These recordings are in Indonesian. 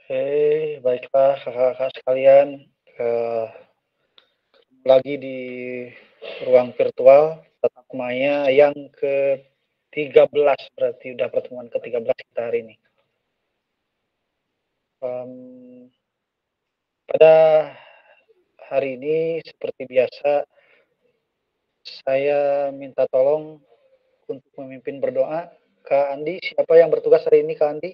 Baiklah kakak-kakak sekalian, lagi di ruang virtual tatap maya yang ke-13, berarti udah pertemuan ke-13 kita hari ini. Pada hari ini seperti biasa saya minta tolong untuk memimpin berdoa. Kak Andi, siapa yang bertugas hari ini Kak Andi?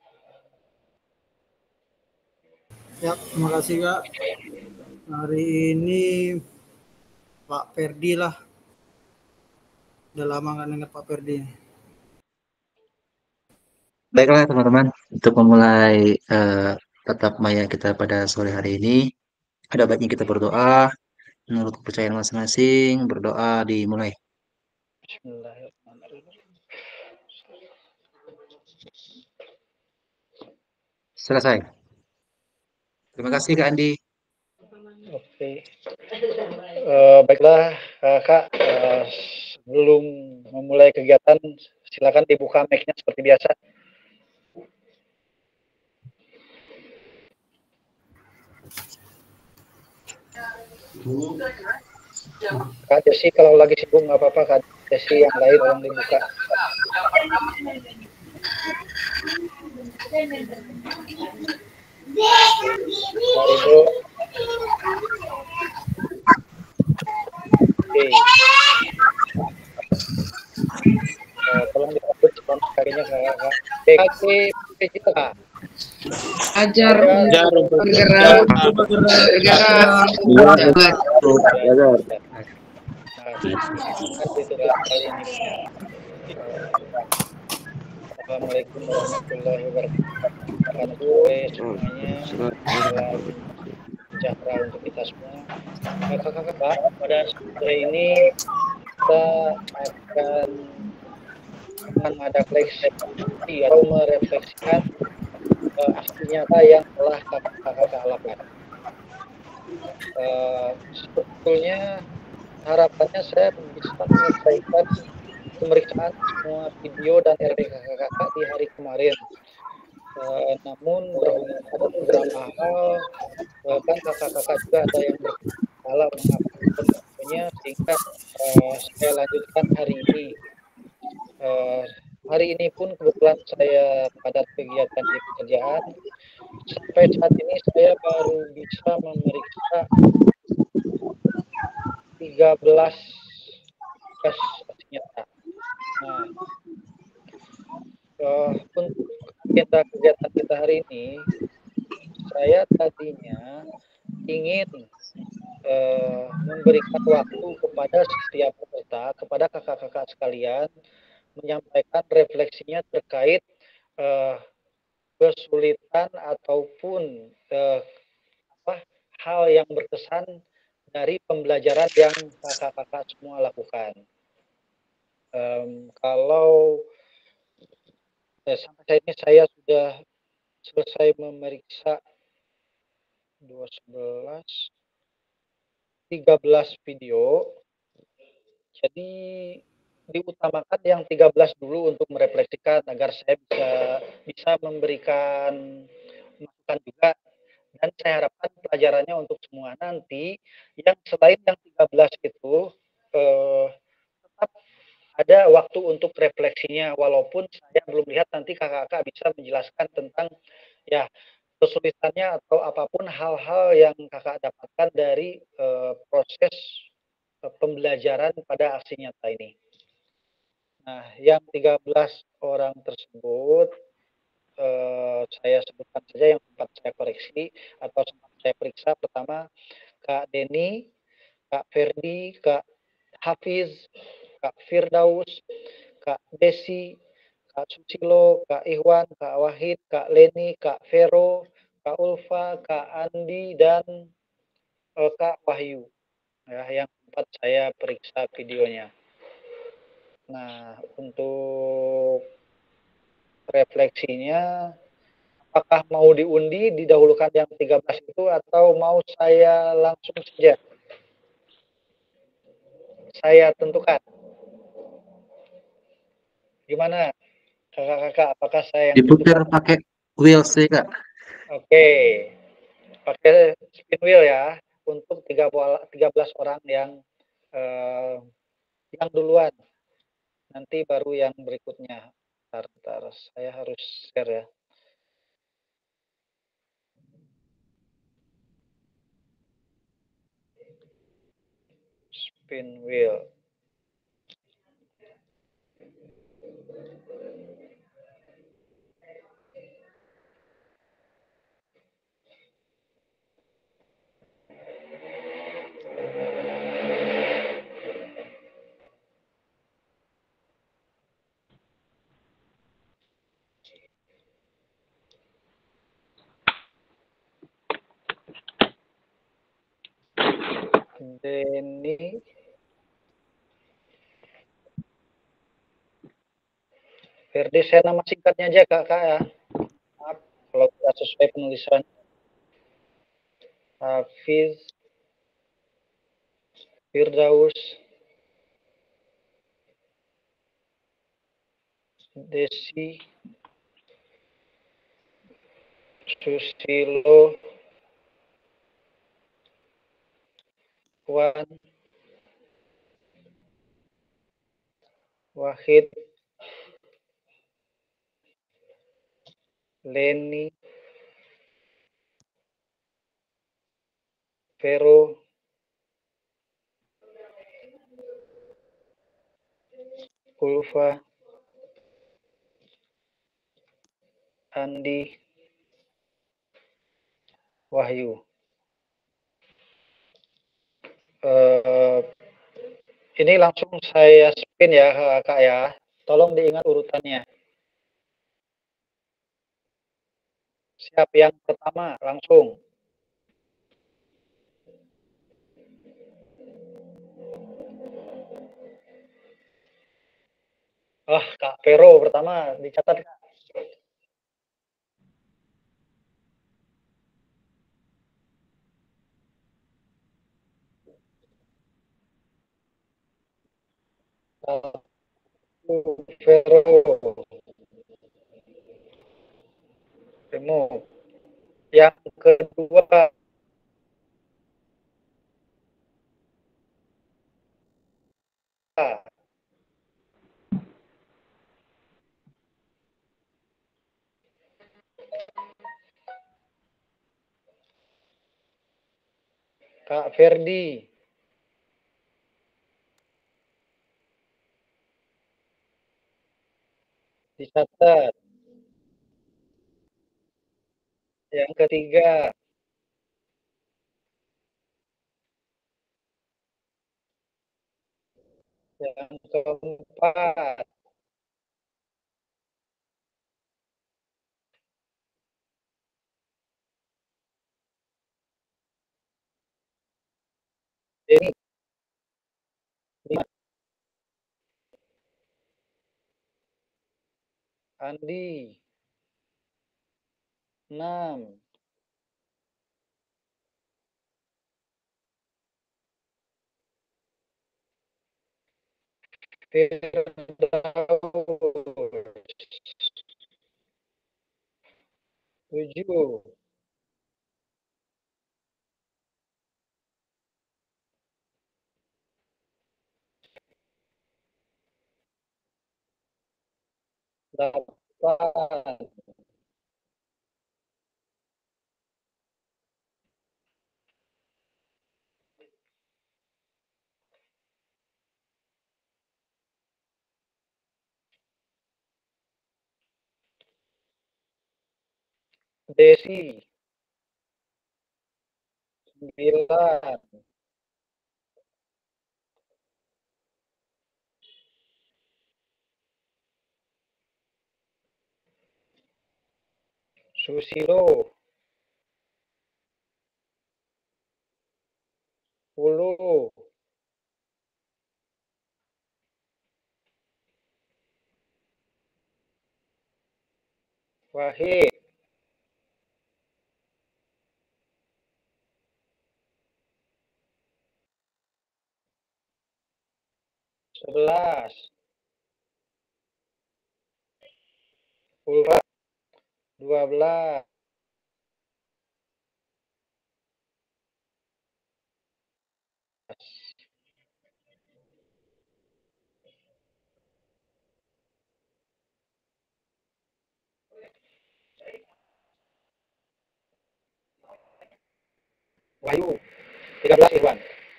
Ya, terima kasih Kak. Hari ini Pak Ferdi lah. Udah lama nggak dengar Pak Ferdi. Baiklah teman-teman, untuk memulai tatap maya kita pada sore hari ini, ada baiknya kita berdoa menurut kepercayaan masing-masing. Berdoa dimulai. Bismillahirrahmanirrahim. Selesai. Terima kasih Kak Andi. Oke. Baiklah Kak, sebelum memulai kegiatan silakan dibuka mic-nya seperti biasa. Kak Desi kalau lagi sibuk nggak apa-apa, Kak Desi yang lain tolong dibuka. Mari Bu. Oke. Tolong disebut sebelum kakinya Kak. Kaki kita Kak. Ajar untuk bergerak. Assalamualaikum warahmatullahi wabarakatuh. Semuanya salam sejahtera untuk kita semua. Kakak-kakak, pada sore ini kita akan refleksi atau merefleksikan aksi nyata yang telah kakak-kakak lakukan. Sebetulnya harapannya saya bisa menyelesaikan pemeriksaan semua video dan RD kakak-kakak di hari kemarin. Namun berhubung beberapa hal, kan kakak-kakak juga ada yang bersalah mengakuinya, sehingga saya lanjutkan hari ini. Hari ini pun kebetulan saya padat kegiatan di pekerjaan. Sampai saat ini saya baru bisa memeriksa 13 tes nyata. Nah, untuk agenda kegiatan kita hari ini, saya tadinya ingin memberikan waktu kepada setiap peserta, kepada kakak-kakak sekalian, menyampaikan refleksinya terkait kesulitan ataupun hal yang berkesan dari pembelajaran yang kakak-kakak semua lakukan. Kalau sampai saat ini saya sudah selesai memeriksa 13 video, jadi diutamakan yang 13 dulu untuk merefleksikan agar saya bisa memberikan masukan juga, dan saya harapkan pelajarannya untuk semua. Nanti yang selain yang 13 itu tetap ada waktu untuk refleksinya, walaupun saya belum lihat, nanti kakak-kakak bisa menjelaskan tentang ya kesulitannya atau apapun hal-hal yang kakak dapatkan dari proses pembelajaran pada aksi nyata ini. Nah, yang 13 orang tersebut saya sebutkan saja yang sempat saya koreksi atau sempat saya periksa. Pertama, Kak Denny, Kak Ferdi, Kak Hafiz, Kak Firdaus, Kak Desi, Kak Susilo, Kak Ikhwan, Kak Wahid, Kak Leni, Kak Vero, Kak Ulfa, Kak Andi, dan Kak Wahyu. Ya, yang sempat saya periksa videonya. Nah, untuk refleksinya, apakah mau diundi didahulukan yang 13 itu atau mau saya langsung saja? Saya tentukan. Gimana kakak-kakak, apakah saya yang diputar pakai wheels sih Kak? Oke, pakai spin wheel ya untuk 13 orang yang duluan. Nanti baru yang berikutnya. Bentar, saya harus share ya. Spin wheel. Denny Ferdi, saya nama singkatnya aja kakak ya. Maaf kalau tidak sesuai penulisan. Hafiz Firdaus Desi Susilo Wan Wahid Leni Vero Ulfa Andi Wahyu. Ini langsung saya spin ya kak ya. Tolong diingat urutannya. Siap, yang pertama langsung. Kak Vero pertama dicatat kak. Vero remove. Yang kedua Kak Ferdi. Dicatat. Yang ketiga yang keempat ini 5. Andi 6. Firdaus 7. Delapan. Desi 9. Susilo 10. Wahid 11. Ulfa 12. Wahyu 13 Irwan.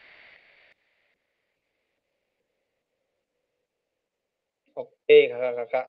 Oke kakak-kakak,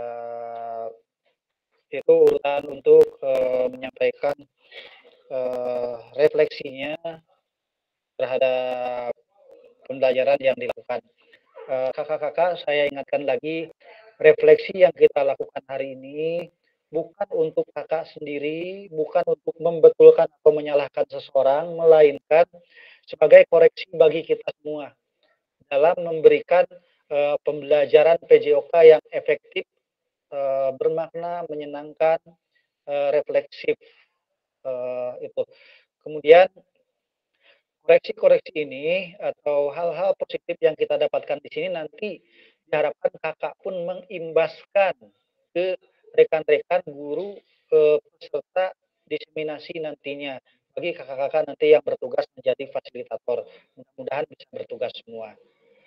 itu urutan untuk menyampaikan refleksinya terhadap pembelajaran yang dilakukan. Kakak-kakak, saya ingatkan lagi, refleksi yang kita lakukan hari ini bukan untuk kakak sendiri, bukan untuk membetulkan atau menyalahkan seseorang, melainkan sebagai koreksi bagi kita semua dalam memberikan pembelajaran PJOK yang efektif, bermakna, menyenangkan, refleksif. Itu. Kemudian koreksi-koreksi ini atau hal-hal positif yang kita dapatkan di sini nanti diharapkan kakak pun mengimbaskan ke rekan-rekan guru peserta diseminasi nantinya bagi kakak-kakak nanti yang bertugas menjadi fasilitator. Mudah-mudahan bisa bertugas semua.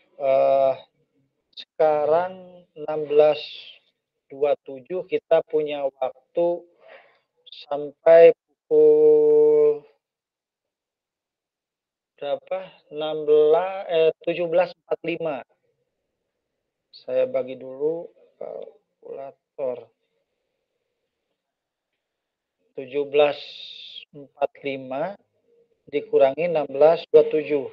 Sekarang 16.27 kita punya waktu sampai pukul berapa? 17.45. Saya bagi dulu kalkulator. 17.45 dikurangi 16.27.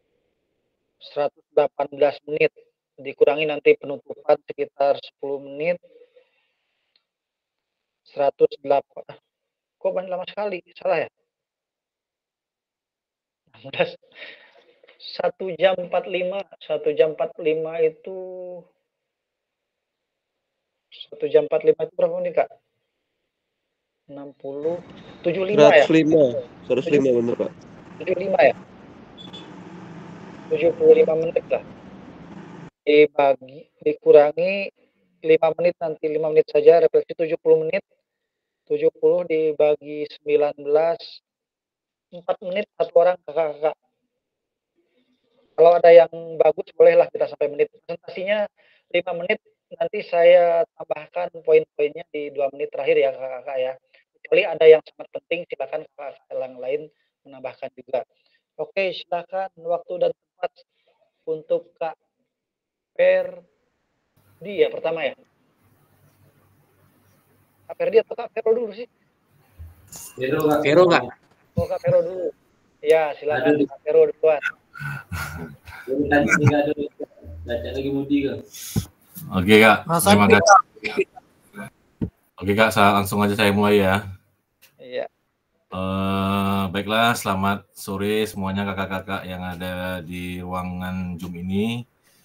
118 menit. Dikurangi nanti penutupan sekitar 10 menit. 108. Kok banyak lama sekali? Salah ya? 1 jam 45. 1 jam 45 itu 1 jam 45 itu berapa menit, Kak? 60 75 ya? 105 benar, Pak. 75 ya? 75 menit lah. Dikurangi 5 menit nanti 5 menit saja refleksi 70 menit. 70 dibagi 19 4 menit satu orang kakak-kakak. Kalau ada yang bagus bolehlah kita sampai menit. Presentasinya 5 menit, nanti saya tambahkan poin-poinnya di 2 menit terakhir ya kakak-kakak ya. Kecuali ada yang sangat penting, silakan kakak-kakak yang lain menambahkan juga. Oke, silakan waktu dan tempat untuk Kak Ferdi ya pertama ya. Kak Ferdi atau Kak Vero dulu sih? Vero, Kak. Oh, Kak Vero dulu. Ya, silakan Kak Vero duluan. Oke Kak, terima kasih. Oke Kak, langsung aja saya mulai ya. Iya. Baiklah, selamat sore semuanya kakak-kakak yang ada di ruangan Zoom ini.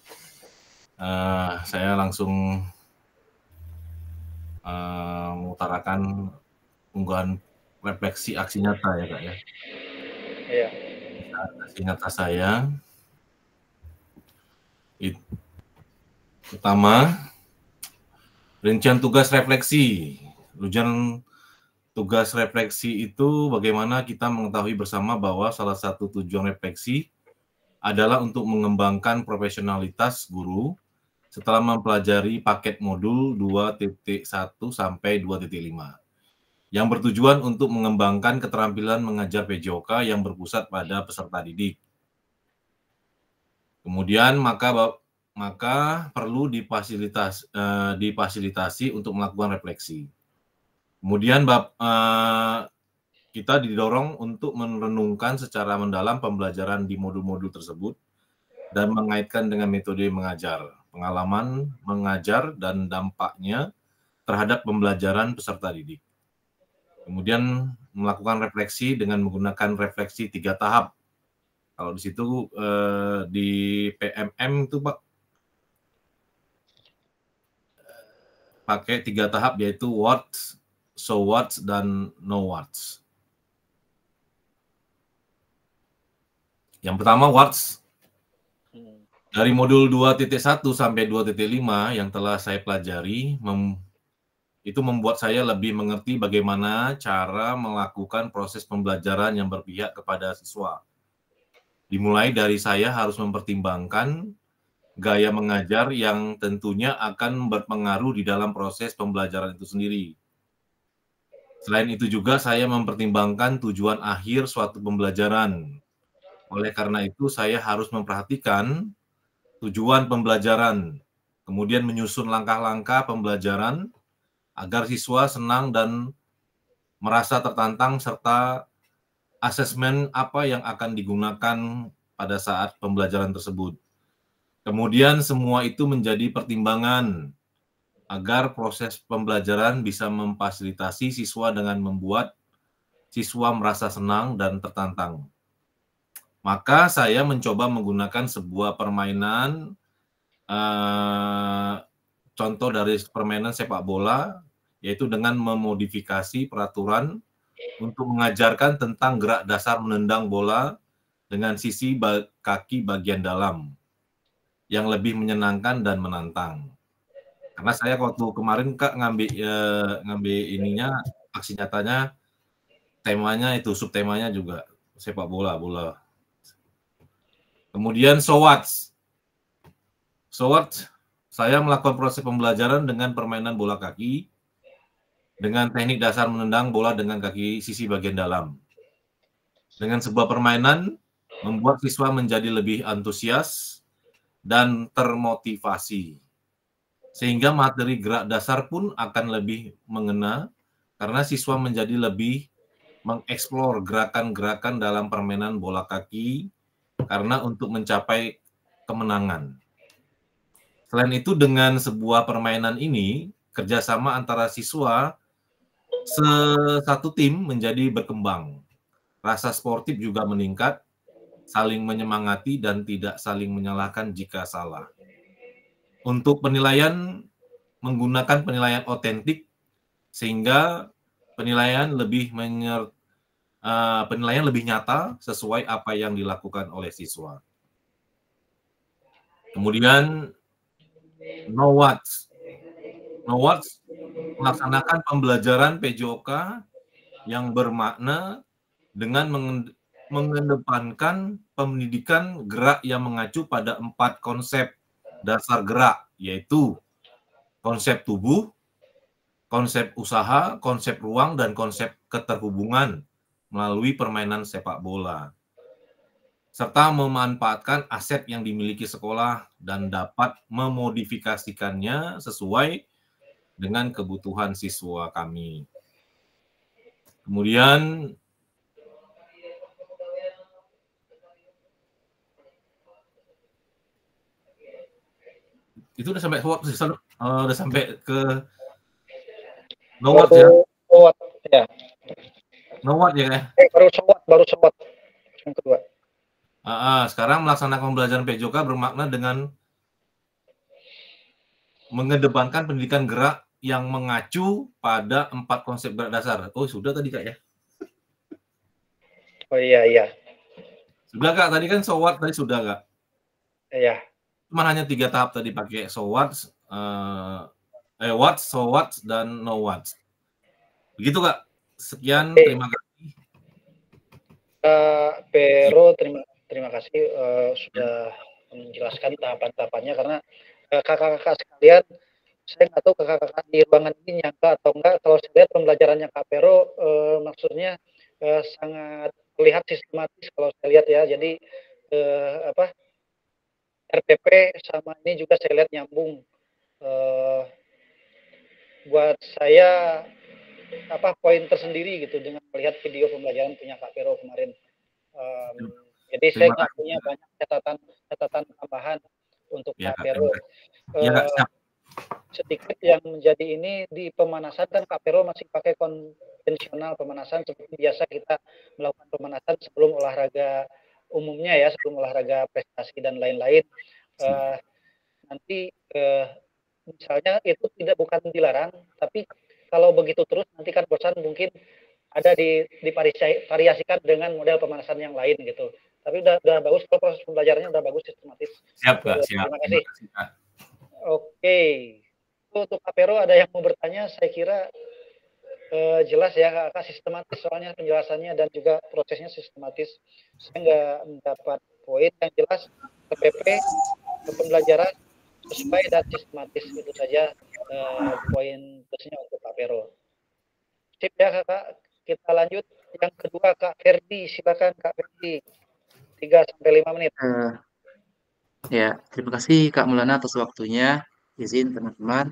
Saya langsung mengutarakan unggahan refleksi aksi nyata ya Kak ya. Iya. Aksi nyata saya. Pertama, rincian tugas refleksi. Rincian tugas refleksi itu bagaimana kita mengetahui bersama bahwa salah satu tujuan refleksi adalah untuk mengembangkan profesionalitas guru setelah mempelajari paket modul 2.1 sampai 2.5 yang bertujuan untuk mengembangkan keterampilan mengajar PJOK yang berpusat pada peserta didik. Kemudian maka perlu difasilitasi untuk melakukan refleksi. Kemudian kita didorong untuk merenungkan secara mendalam pembelajaran di modul-modul tersebut dan mengaitkan dengan metode mengajar, pengalaman mengajar, dan dampaknya terhadap pembelajaran peserta didik. Kemudian melakukan refleksi dengan menggunakan refleksi 3 tahap. Kalau di situ di PMM itu Pak pakai 3 tahap yaitu what, so what, dan know what. Yang pertama what. Dari modul 2.1 sampai 2.5 yang telah saya pelajari itu membuat saya lebih mengerti bagaimana cara melakukan proses pembelajaran yang berpihak kepada siswa. Dimulai dari saya harus mempertimbangkan gaya mengajar yang tentunya akan berpengaruh di dalam proses pembelajaran itu sendiri. Selain itu juga saya mempertimbangkan tujuan akhir suatu pembelajaran. Oleh karena itu saya harus memperhatikan tujuan pembelajaran, kemudian menyusun langkah-langkah pembelajaran agar siswa senang dan merasa tertantang serta asesmen apa yang akan digunakan pada saat pembelajaran tersebut. Kemudian semua itu menjadi pertimbangan agar proses pembelajaran bisa memfasilitasi siswa dengan membuat siswa merasa senang dan tertantang. Maka saya mencoba menggunakan sebuah permainan, contoh dari permainan sepak bola, yaitu dengan memodifikasi peraturan untuk mengajarkan tentang gerak dasar menendang bola dengan sisi kaki bagian dalam yang lebih menyenangkan dan menantang. Karena saya waktu kemarin Kak ngambil ininya, aksi nyatanya, temanya itu, subtemanya juga sepak bola. Kemudian so what, saya melakukan proses pembelajaran dengan permainan bola kaki, dengan teknik dasar menendang bola dengan kaki sisi bagian dalam. Dengan sebuah permainan, membuat siswa menjadi lebih antusias dan termotivasi. Sehingga materi gerak dasar pun akan lebih mengena, karena siswa menjadi lebih mengeksplor gerakan-gerakan dalam permainan bola kaki, karena untuk mencapai kemenangan. Selain itu, dengan sebuah permainan ini, kerjasama antara siswa satu tim menjadi berkembang. Rasa sportif juga meningkat, saling menyemangati dan tidak saling menyalahkan jika salah. Untuk penilaian, menggunakan penilaian otentik, sehingga penilaian lebih nyata sesuai apa yang dilakukan oleh siswa. Kemudian, know what, melaksanakan pembelajaran PJOK yang bermakna dengan mengedepankan pendidikan gerak yang mengacu pada 4 konsep dasar gerak, yaitu konsep tubuh, konsep usaha, konsep ruang, dan konsep keterhubungan melalui permainan sepak bola, serta memanfaatkan aset yang dimiliki sekolah dan dapat memodifikasikannya sesuai dengan kebutuhan siswa kami. Kemudian itu udah sampai ke no what ya. No what ya. Baru sewot yang kedua. Sekarang melaksanakan pembelajaran PJOK bermakna dengan mengedepankan pendidikan gerak yang mengacu pada 4 konsep gerak dasar. Oh, sudah tadi Kak ya? Oh iya. Sudah Kak, tadi kan so what tadi sudah Kak? Iya. Cuma hanya 3 tahap tadi pakai so what, what, so what, dan no what. Begitu Kak. Sekian, terima kasih. Pero terima kasih sudah menjelaskan tahapan-tahapannya, karena kakak-kakak sekalian, saya nggak tahu kakak-kakak di ruangan ini nyangka atau enggak, kalau saya lihat pembelajarannya Kak Pero maksudnya sangat terlihat sistematis kalau saya lihat ya. Jadi RPP sama ini juga saya lihat nyambung. Buat saya poin tersendiri gitu dengan melihat video pembelajaran punya Kak Pero kemarin. Jadi saya nggak punya banyak catatan tambahan untuk ya, Kak Pero. Kak, sedikit yang menjadi ini di pemanasan kan Kak Pero masih pakai konvensional pemanasan seperti biasa kita melakukan pemanasan sebelum olahraga umumnya ya, sebelum olahraga prestasi dan lain-lain. Nanti misalnya itu bukan dilarang, tapi kalau begitu terus nanti kan bosan, mungkin ada divariasikan dengan model pemanasan yang lain gitu. Tapi udah bagus, kalau proses pembelajarannya udah bagus, sistematis. Siap Kak, siap. Terima kasih. Oke. Untuk Kak Pero ada yang mau bertanya? Saya kira jelas ya Kak, sistematis soalnya penjelasannya dan juga prosesnya sistematis. Saya nggak mendapat poin yang jelas, TPP, pembelajaran sesuai dan sistematis. Itu saja poin plusnya untuk Kak Vero. Sip ya Kakak, kita lanjut yang kedua Kak Ferdi, silakan Kak Ferdi. 3-5 menit. Ya, terima kasih Kak Maulana atas waktunya. Izin teman-teman,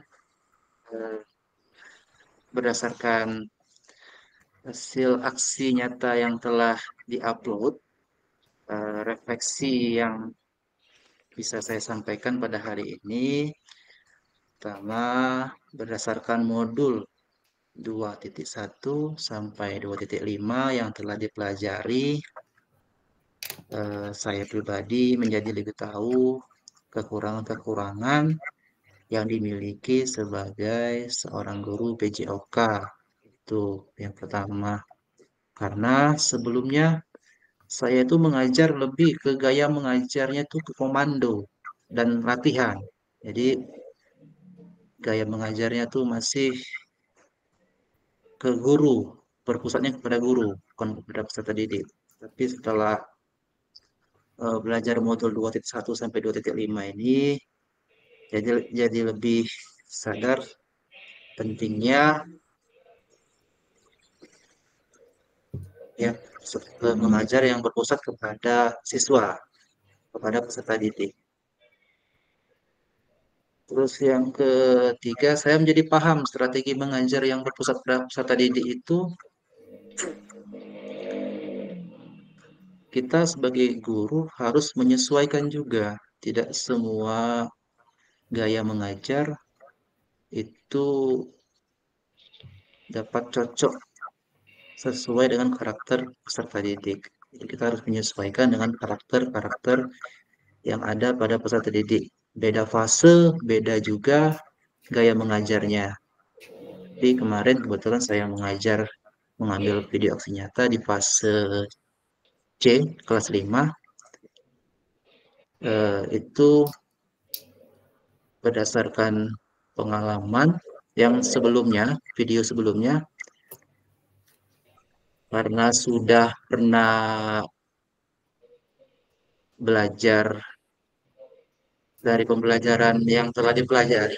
berdasarkan hasil aksi nyata yang telah diupload, refleksi yang bisa saya sampaikan pada hari ini, pertama berdasarkan modul 2.1 sampai 2.5 yang telah dipelajari, saya pribadi menjadi lebih tahu kekurangan-kekurangan yang dimiliki sebagai seorang guru PJOK. Itu yang pertama. Karena sebelumnya saya itu mengajar lebih ke gaya mengajarnya itu ke komando dan latihan. Jadi gaya mengajarnya tuh masih ke guru, berpusatnya kepada guru, bukan kepada peserta didik. Tapi setelah belajar modul 2.1 sampai 2.5 ini, jadi lebih sadar pentingnya ya mengajar yang berpusat kepada siswa, kepada peserta didik. Terus yang ketiga, saya menjadi paham strategi mengajar yang berpusat pada peserta didik itu, kita sebagai guru harus menyesuaikan juga. Tidak semua gaya mengajar itu dapat cocok sesuai dengan karakter peserta didik. Jadi kita harus menyesuaikan dengan karakter-karakter yang ada pada peserta didik. Beda fase, beda juga gaya mengajarnya. Jadi kemarin kebetulan saya mengambil video aksi nyata di fase C, kelas 5. Itu berdasarkan pengalaman yang sebelumnya, video sebelumnya, karena sudah pernah belajar dari pembelajaran yang telah dipelajari,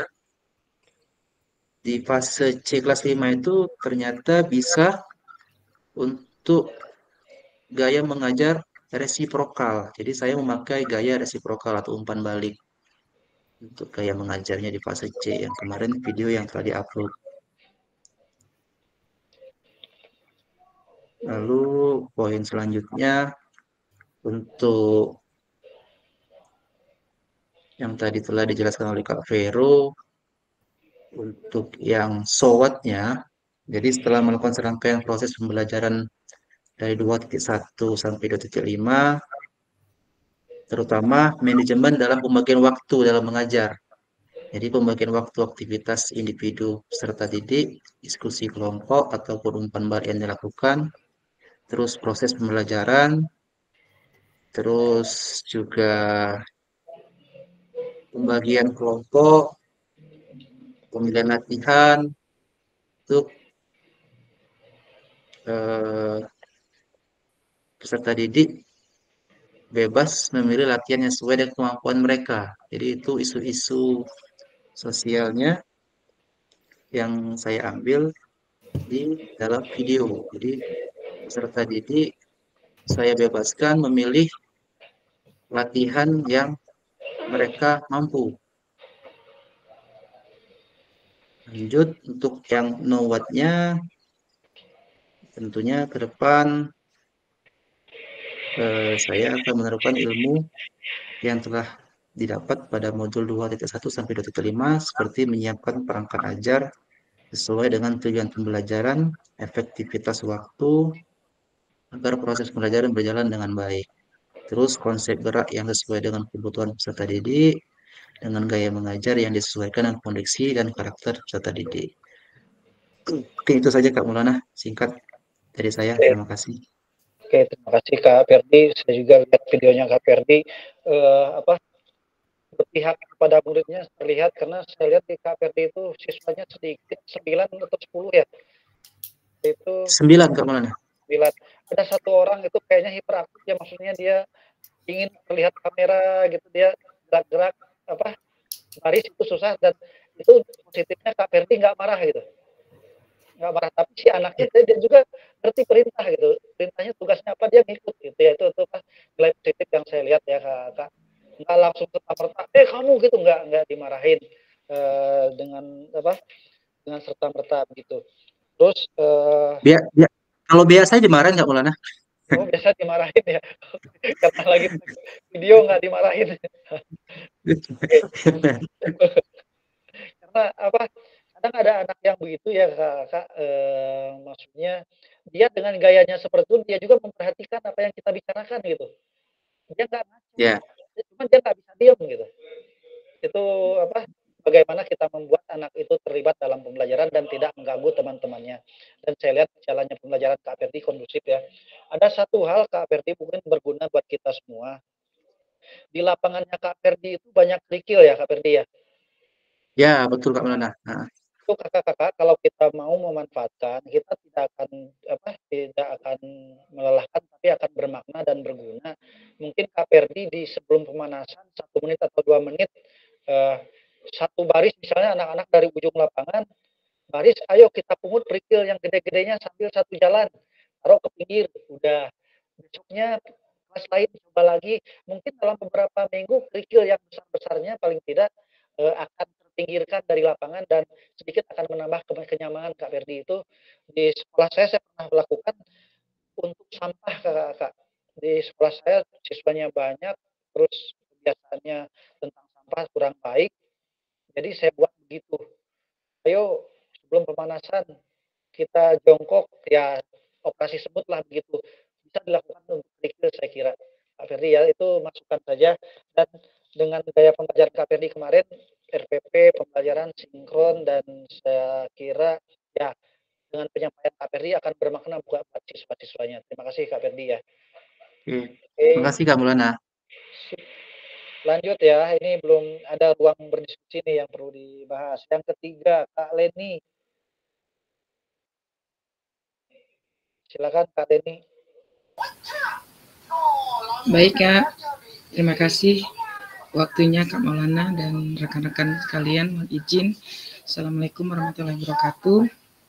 di fase C kelas 5 itu ternyata bisa untuk gaya mengajar resiprokal. Jadi saya memakai gaya resiprokal atau umpan balik untuk gaya mengajarnya di fase C yang kemarin video yang telah diupload. Lalu poin selanjutnya untuk yang tadi telah dijelaskan oleh Kak Vero, untuk yang SOWOT-nya, jadi setelah melakukan serangkaian proses pembelajaran dari 2.1 sampai 2.5, terutama manajemen dalam pembagian waktu dalam mengajar. Jadi pembagian waktu aktivitas individu peserta didik, diskusi kelompok ataupun umpan balik yang dilakukan, terus proses pembelajaran, terus juga pembagian kelompok, pemilihan latihan untuk peserta didik bebas memilih latihan yang sesuai dengan kemampuan mereka. Jadi itu isu-isu sosialnya yang saya ambil di dalam video. Jadi peserta didik saya bebaskan memilih latihan yang mereka mampu. Lanjut untuk yang NOWAT-nya, tentunya ke depan saya akan menerapkan ilmu yang telah didapat pada modul 2.1 sampai 2.5 seperti menyiapkan perangkat ajar sesuai dengan tujuan pembelajaran, efektivitas waktu, agar proses pembelajaran berjalan dengan baik. Terus konsep gerak yang sesuai dengan kebutuhan peserta didik, dengan gaya mengajar yang disesuaikan dengan kondisi dan karakter peserta didik. Oke, itu saja Kak Maulana, singkat dari saya. Terima kasih. Oke, terima kasih Kak Ferdi. Saya juga lihat videonya Kak Ferdi. Berpihak kepada muridnya terlihat, karena saya lihat di Kak Ferdi itu siswanya sedikit, 9 atau 10 ya. Itu 9 Kak Maulana. 9. Ada satu orang itu kayaknya hiperaktif ya, maksudnya dia ingin terlihat kamera gitu, dia gerak-gerak apa baris itu susah, dan itu positifnya Kak Ferdi nggak marah gitu, nggak marah, tapi si anaknya dia juga ngerti perintah gitu, perintahnya tugasnya apa dia ngikut gitu ya, itu pas nilai positif yang saya lihat ya Kak. Nggak langsung serta-merta kamu gitu, nggak dimarahin dengan apa, dengan serta-merta begitu. Terus Kalau biasa dimarahin nggak Maulana? oh biasa dimarahin ya. Karena lagi video nggak dimarahin. Karena apa, kadang ada anak yang begitu ya Kak, maksudnya dia dengan gayanya seperti itu, dia juga memperhatikan apa yang kita bicarakan gitu. Dia nggak ngaco, Ya, cuman dia nggak bisa diam gitu. Itu apa, bagaimana kita membuat anak itu terlibat dalam pembelajaran dan tidak mengganggu teman-temannya. Dan saya lihat jalannya pembelajaran Kak Ferdi kondusif ya. Ada satu hal Kak Ferdi mungkin berguna buat kita semua. Di lapangannya Kak Ferdi itu banyak kerikil ya Kak Ferdi ya. ya betul Kak Maulana. Nah, Itu kakak-kakak kalau kita mau memanfaatkan, kita tidak akan melelahkan, tapi akan bermakna dan berguna. Mungkin Kak Ferdi di sebelum pemanasan 1 menit atau 2 menit, satu baris misalnya anak-anak dari ujung lapangan, baris ayo kita pungut kerikil yang gede-gedenya sambil satu jalan, taruh ke pinggir, udah. Besoknya kelas lain coba lagi, mungkin dalam beberapa minggu kerikil yang besar-besarnya paling tidak akan terpinggirkan dari lapangan dan sedikit akan menambah kenyamanan Kak Ferdi. Itu di sekolah saya pernah melakukan untuk sampah Kak. Di sekolah saya siswanya banyak, terus kebiasaannya tentang sampah kurang baik, jadi saya buat begitu. Ayo sebelum pemanasan kita jongkok, ya operasi sebut lah begitu. Bisa dilakukan untuk kerikil saya kira. Kak Ferdi ya, itu masukan saja. Dan dengan gaya pembelajaran Kak Ferdi kemarin, RPP, pembelajaran sinkron, dan saya kira ya dengan penyampaian Kak Ferdi akan bermakna buat siswa-siswanya. Terima kasih Kak Ferdi ya. oke. Terima kasih Kak Maulana. Lanjut ya, ini belum ada ruang berdiskusi nih yang perlu dibahas. Yang ketiga, Kak Leni. Silakan Kak Leni. Baik Kak, terima kasih waktunya Kak Maulana dan rekan-rekan sekalian. Mohon izin. Assalamualaikum warahmatullahi wabarakatuh.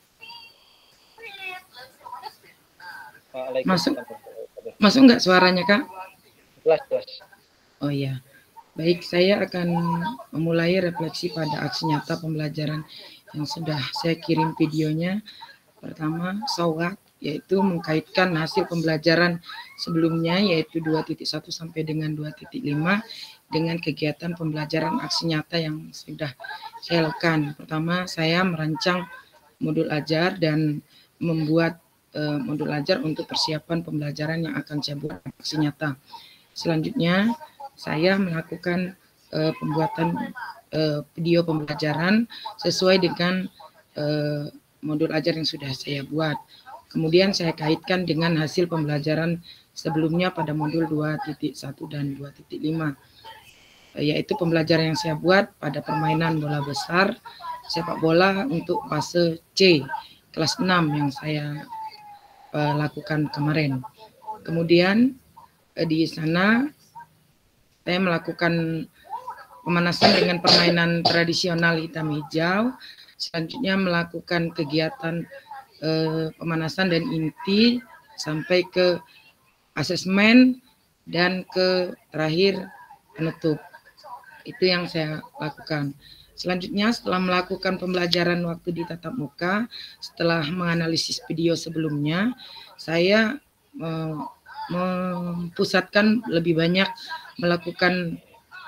Masuk nggak suaranya Kak? Jelas. Oh iya. Baik, saya akan memulai refleksi pada aksi nyata pembelajaran yang sudah saya kirim videonya. Pertama, SOWAT, yaitu mengkaitkan hasil pembelajaran sebelumnya, yaitu 2.1 sampai dengan 2.5, dengan kegiatan pembelajaran aksi nyata yang sudah saya lakukan. Pertama, saya merancang modul ajar dan membuat modul ajar untuk persiapan pembelajaran yang akan saya buat aksi nyata. Selanjutnya, saya melakukan pembuatan video pembelajaran sesuai dengan modul ajar yang sudah saya buat. Kemudian saya kaitkan dengan hasil pembelajaran sebelumnya pada modul 2.1 dan 2.5, yaitu pembelajaran yang saya buat pada permainan bola besar, sepak bola untuk fase C, kelas 6 yang saya lakukan kemarin. Kemudian di sana saya melakukan pemanasan dengan permainan tradisional hitam hijau. Selanjutnya melakukan kegiatan pemanasan dan inti sampai ke asesmen dan ke terakhir penutup. Itu yang saya lakukan. Selanjutnya setelah melakukan pembelajaran waktu di tatap muka, setelah menganalisis video sebelumnya, saya mempusatkan lebih banyak melakukan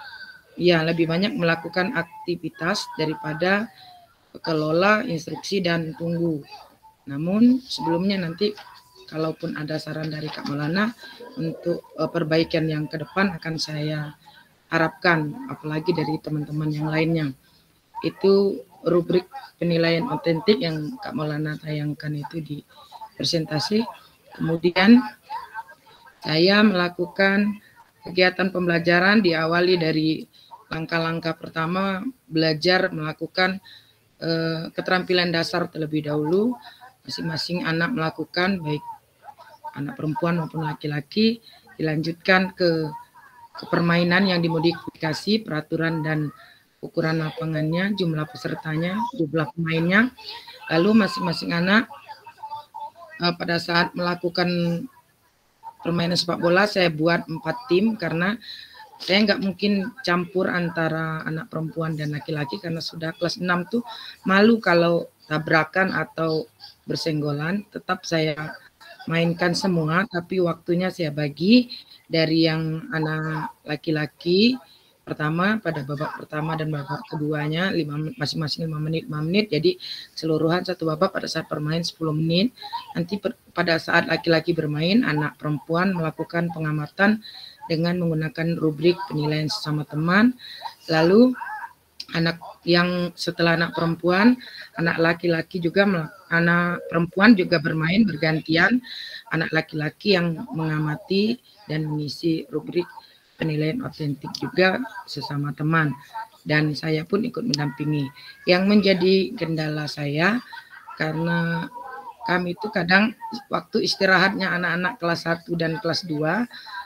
aktivitas daripada kelola, instruksi, dan tunggu. Namun sebelumnya nanti kalaupun ada saran dari Kak Maulana untuk perbaikan yang ke depan akan saya harapkan, apalagi dari teman-teman yang lainnya. Itu rubrik penilaian otentik yang Kak Maulana tayangkan itu di presentasi. Kemudian saya melakukan kegiatan pembelajaran diawali dari langkah-langkah pertama, belajar melakukan keterampilan dasar terlebih dahulu. Masing-masing anak melakukan, baik anak perempuan maupun laki-laki, dilanjutkan ke kepermainan yang dimodifikasi, peraturan dan ukuran lapangannya, jumlah pesertanya, jumlah pemainnya. Lalu masing-masing anak pada saat melakukan permainan sepak bola saya buat 4 tim karena saya nggak mungkin campur antara anak perempuan dan laki-laki karena sudah kelas 6 tuh malu kalau tabrakan atau bersenggolan. Tetap saya mainkan semua, tapi waktunya saya bagi dari yang anak laki-laki pertama pada babak pertama dan babak keduanya masing-masing 5 menit. Jadi keseluruhan satu babak pada saat bermain 10 menit. Nanti pada saat laki-laki bermain, anak perempuan melakukan pengamatan dengan menggunakan rubrik penilaian sesama teman. Lalu anak yang setelah anak perempuan, anak laki-laki juga, anak perempuan juga bermain bergantian. Anak laki-laki yang mengamati dan mengisi rubrik penilaian otentik juga sesama teman. Dan saya pun ikut mendampingi. Yang menjadi kendala saya karena kami itu kadang waktu istirahatnya anak-anak kelas 1 dan kelas 2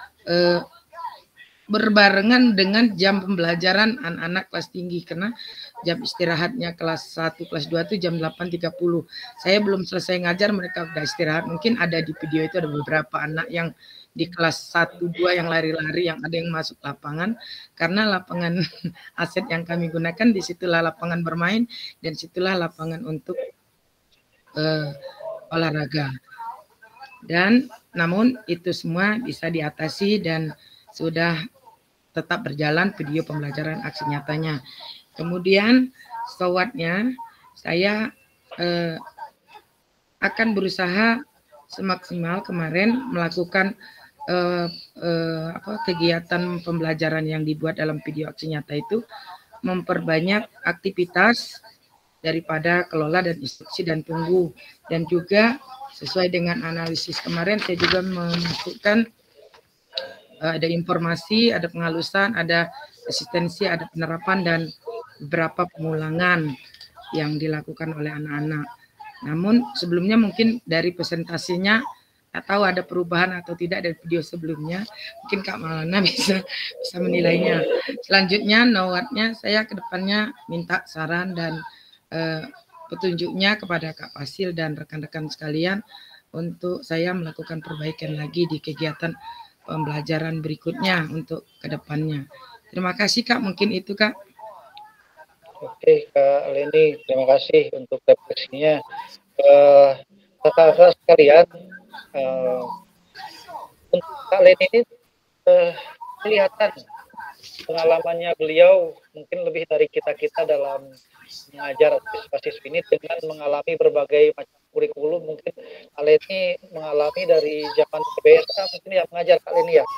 berbarengan dengan jam pembelajaran anak-anak kelas tinggi karena jam istirahatnya kelas 1, kelas 2 itu jam 8.30. Saya belum selesai ngajar mereka udah istirahat. Mungkin ada di video itu ada beberapa anak yang di kelas 1, 2 yang lari-lari, yang ada yang masuk lapangan karena lapangan aset yang kami gunakan disitulah lapangan bermain dan situlah lapangan untuk olahraga. Dan namun itu semua bisa diatasi dan sudah tetap berjalan video pembelajaran aksi nyatanya. Kemudian SWOT-nya saya akan berusaha semaksimal kemarin melakukan kegiatan pembelajaran yang dibuat dalam video aksi nyata itu memperbanyak aktivitas daripada kelola dan instruksi dan tunggu, dan juga sesuai dengan analisis kemarin saya juga memasukkan ada informasi, ada penghalusan, ada asistensi, ada penerapan dan beberapa pengulangan yang dilakukan oleh anak-anak. Namun sebelumnya mungkin dari presentasinya atau ada perubahan atau tidak dari video sebelumnya, mungkin Kak Maulana bisa menilainya. Selanjutnya NOWAT-nya saya ke depannya minta saran dan petunjuknya kepada Kak Fasil dan rekan-rekan sekalian untuk saya melakukan perbaikan lagi di kegiatan pembelajaran berikutnya untuk ke depannya. Terima kasih Kak, mungkin itu Kak. Oke Kak Leni, terima kasih untuk refleksinya. Kakak-kakak sekalian, untuk Kak Leni ini kelihatan pengalamannya beliau mungkin lebih dari kita-kita dalam mengajar siswa-siswi ini dengan mengalami berbagai macam kurikulum. Mungkin Kak Leni mengalami dari zaman PBSA mungkin ya mengajar Kak Leni ya?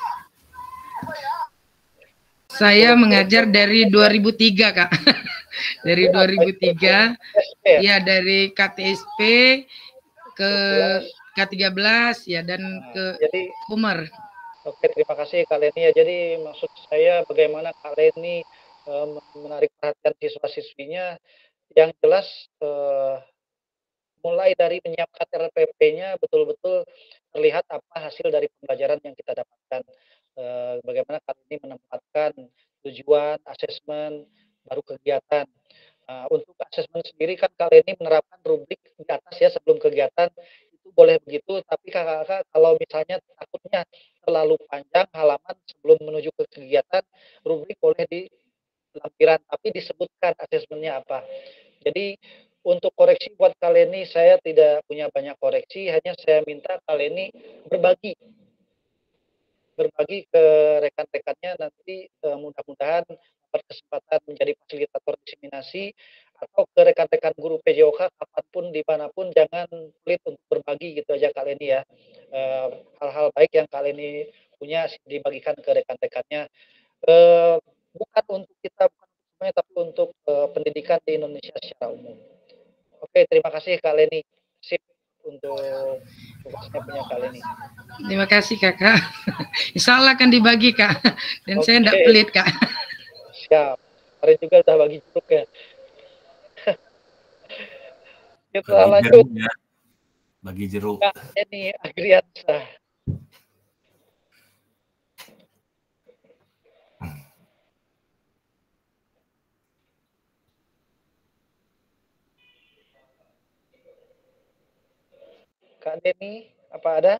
Saya mengajar dari 2003 Kak. Dari 2003 ya, dari KTSP ke K13 ya dan ke Umar. Oke, terima kasih Kak Leni ya. Jadi maksud saya bagaimana Kak Leni menarik perhatian siswa-siswinya yang jelas mulai dari menyiapkan RPP-nya betul-betul terlihat apa hasil dari pembelajaran yang kita dapatkan. Bagaimana Kak Leni menempatkan tujuan, asesmen, baru kegiatan. Untuk asesmen sendiri kan Kak Leni menerapkan rubrik di atas ya sebelum kegiatan, itu boleh begitu, tapi kakak-kakak kalau misalnya takutnya terlalu panjang halaman sebelum menuju ke kegiatan, rubrik boleh di lampiran, tapi disebutkan asesmennya apa. Jadi untuk koreksi buat Kak Leni, saya tidak punya banyak koreksi, hanya saya minta Kak Leni berbagi ke rekan-rekannya nanti, mudah-mudahan dapat kesempatan menjadi fasilitator diseminasi atau ke rekan-rekan guru PJOK kapanpun dimanapun jangan pelit untuk berbagi gitu aja Kak Leni ya. Hal-hal baik yang Kak Leni punya dibagikan ke rekan-rekannya, bukan untuk kita, bukan untuk semuanya, tapi untuk pendidikan di Indonesia secara umum. Oke, terima kasih Kak Leni. Sip untuk tugasnya punya Kak Leni. Terima kasih Kakak. Insya Allah akan dibagi Kak. Dan saya tidak pelit Kak. Siap. Kemarin juga udah bagi jeruk ya. Kita lanjut. Ya. Bagi jeruk. Kak Leni Agriansa. Kak Denny, apa ada?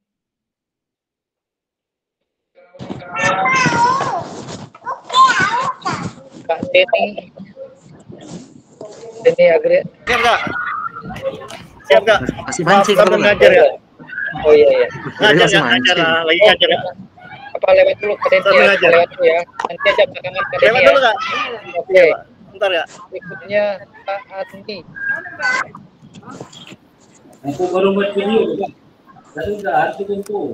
Kak Denny, Denny Agri. Siap nggak? Siap nggak? Masih mancing Sambil kalau nggak? ngajar ya? Oh iya. Ngajar Masih ya, ngajar mancing. lah, lagi ngajar ya. Apa lewat dulu Kak Denny Sambil ya? ngajar. Lewat dulu ya. Nanti aja belakangan Kak Lewat Denny dulu ya. Kak? Oke. Iya Pak, bentar ya. Berikutnya Kak Andi. Aku baru buat video. Sudah, harus dikumpul.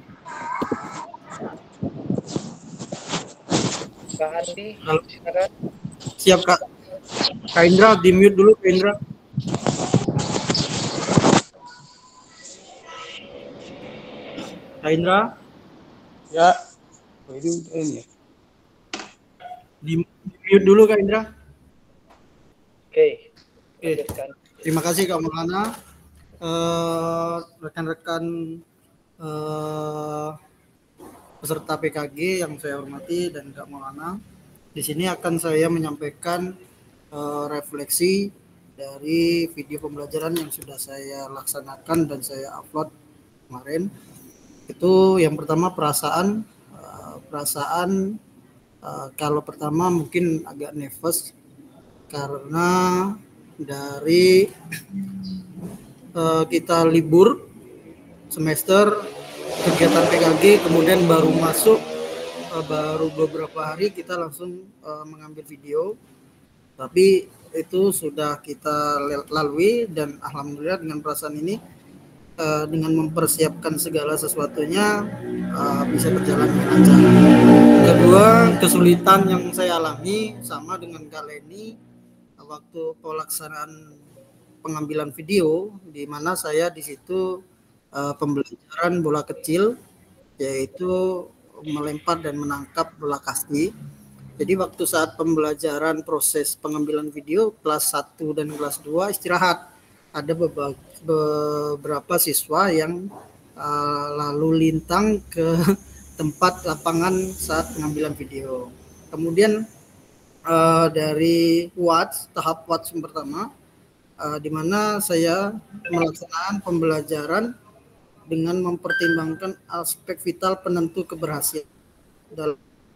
Kak Andi, Halo. silakan. Siap Kak. Kak Indra di mute dulu Kak Indra. Kak Indra Ya. Ini. di mute dulu Kak Indra. Oke. Oke. Lanjutkan. Terima kasih Kak Maulana. Rekan-rekan peserta PKG yang saya hormati dan Kak Maulana. Di sini akan saya menyampaikan refleksi dari video pembelajaran yang sudah saya laksanakan dan saya upload kemarin. Itu yang pertama perasaan kalau pertama mungkin agak nervous karena dari kita libur semester kegiatan PKG kemudian baru masuk baru beberapa hari kita langsung mengambil video, tapi itu sudah kita lalui dan alhamdulillah dengan perasaan ini dengan mempersiapkan segala sesuatunya bisa berjalan dengan lancar. Kedua, kesulitan yang saya alami sama dengan Kak Leni waktu pelaksanaan pengambilan video, di mana saya di situ pembelajaran bola kecil, yaitu melempar dan menangkap bola kasti. Jadi waktu saat pembelajaran proses pengambilan video kelas 1 dan kelas 2 istirahat. Ada beberapa siswa yang lalu lintang ke tempat lapangan saat pengambilan video. Kemudian dari tahap WATS yang pertama, di mana saya melaksanakan pembelajaran dengan mempertimbangkan aspek vital penentu keberhasilan dalam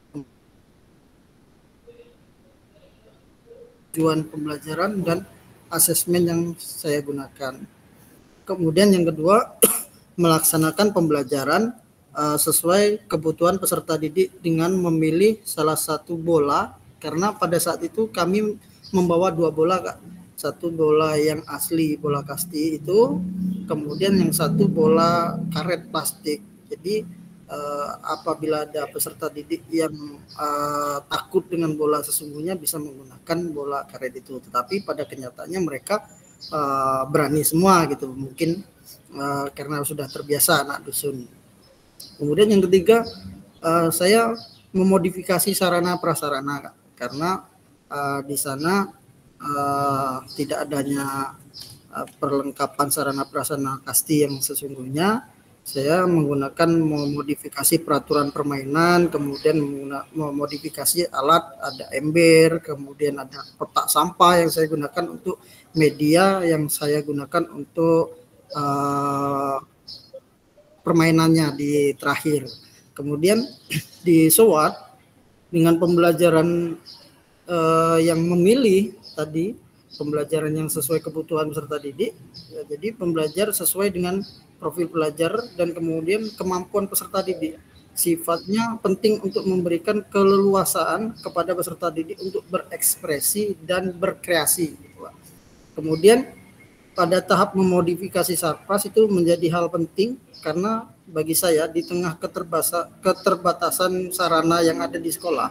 tujuan pembelajaran dan asesmen yang saya gunakan. Kemudian yang kedua, melaksanakan pembelajaran sesuai kebutuhan peserta didik dengan memilih salah satu bola, karena pada saat itu kami membawa 2 bola Kak. Satu bola yang asli bola kasti itu, kemudian yang satu bola karet plastik. Jadi apabila ada peserta didik yang takut dengan bola sesungguhnya bisa menggunakan bola karet itu, tetapi pada kenyataannya mereka berani semua gitu, mungkin karena sudah terbiasa anak dusun. Kemudian yang ketiga, saya memodifikasi sarana prasarana Kak, karena di sana tidak adanya perlengkapan sarana prasarana kasti yang sesungguhnya. Saya menggunakan memodifikasi peraturan permainan, kemudian memodifikasi alat, ada ember, kemudian ada kotak sampah yang saya gunakan untuk media yang saya gunakan untuk permainannya di terakhir. Kemudian di SOWAT dengan pembelajaran yang memilih tadi, pembelajaran yang sesuai kebutuhan peserta didik, ya, jadi pembelajar sesuai dengan profil pelajar dan kemudian kemampuan peserta didik. Sifatnya penting untuk memberikan keleluasaan kepada peserta didik untuk berekspresi dan berkreasi. Kemudian pada tahap memodifikasi sarpas itu menjadi hal penting karena bagi saya di tengah keterbatasan sarana yang ada di sekolah,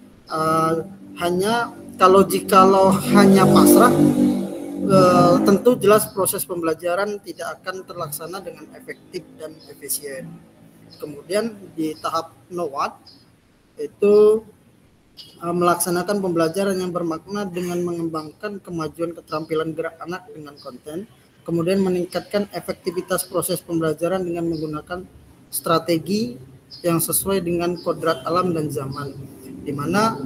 jikalau hanya pasrah, tentu jelas proses pembelajaran tidak akan terlaksana dengan efektif dan efisien. Kemudian di tahap NOWAT itu melaksanakan pembelajaran yang bermakna dengan mengembangkan kemajuan keterampilan gerak anak dengan konten, kemudian meningkatkan efektivitas proses pembelajaran dengan menggunakan strategi yang sesuai dengan kodrat alam dan zaman, di mana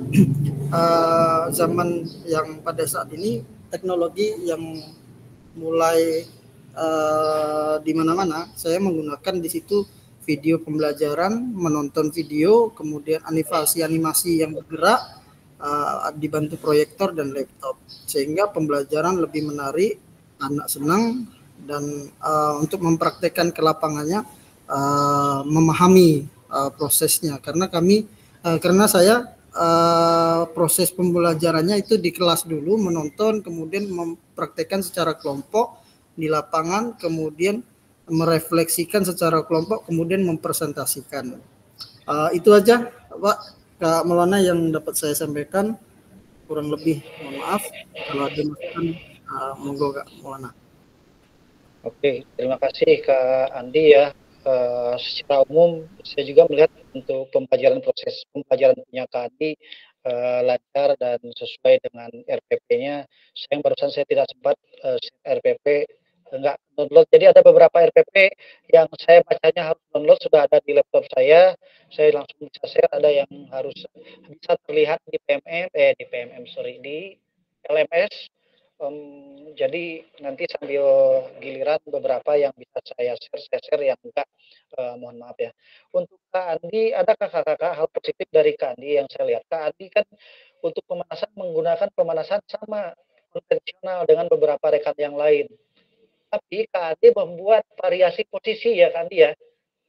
zaman yang pada saat ini teknologi yang mulai di mana-mana saya menggunakan di situ video pembelajaran, menonton video, kemudian animasi yang bergerak, dibantu proyektor dan laptop, sehingga pembelajaran lebih menarik, anak senang, dan untuk mempraktekkan ke lapangannya memahami prosesnya, karena saya proses pembelajarannya itu di kelas dulu, menonton, kemudian mempraktekkan secara kelompok di lapangan, kemudian merefleksikan secara kelompok, kemudian mempresentasikan. Itu aja Pak Kak Maulana yang dapat saya sampaikan. Kurang lebih mohon maaf kalau ada masukan, monggo Kak Maulana. Oke, terima kasih Kak Andi ya. Secara umum saya juga melihat untuk proses pembelajaran punya Kak Andi lancar dan sesuai dengan RPP-nya. Sayang barusan saya tidak sempat RPP, enggak download. Jadi ada beberapa RPP yang saya bacanya harus download, sudah ada di laptop saya langsung bisa share. Ada yang harus bisa terlihat di di LMS. Jadi nanti sambil giliran beberapa yang bisa saya share yang enggak, mohon maaf ya. Untuk Kak Andi, adakah kakak hal positif dari Kak Andi yang saya lihat? Kak Andi kan untuk pemanasan menggunakan pemanasan sama konvensional dengan beberapa rekan yang lain. Tapi Kak Andi membuat variasi posisi ya Kak Andi ya.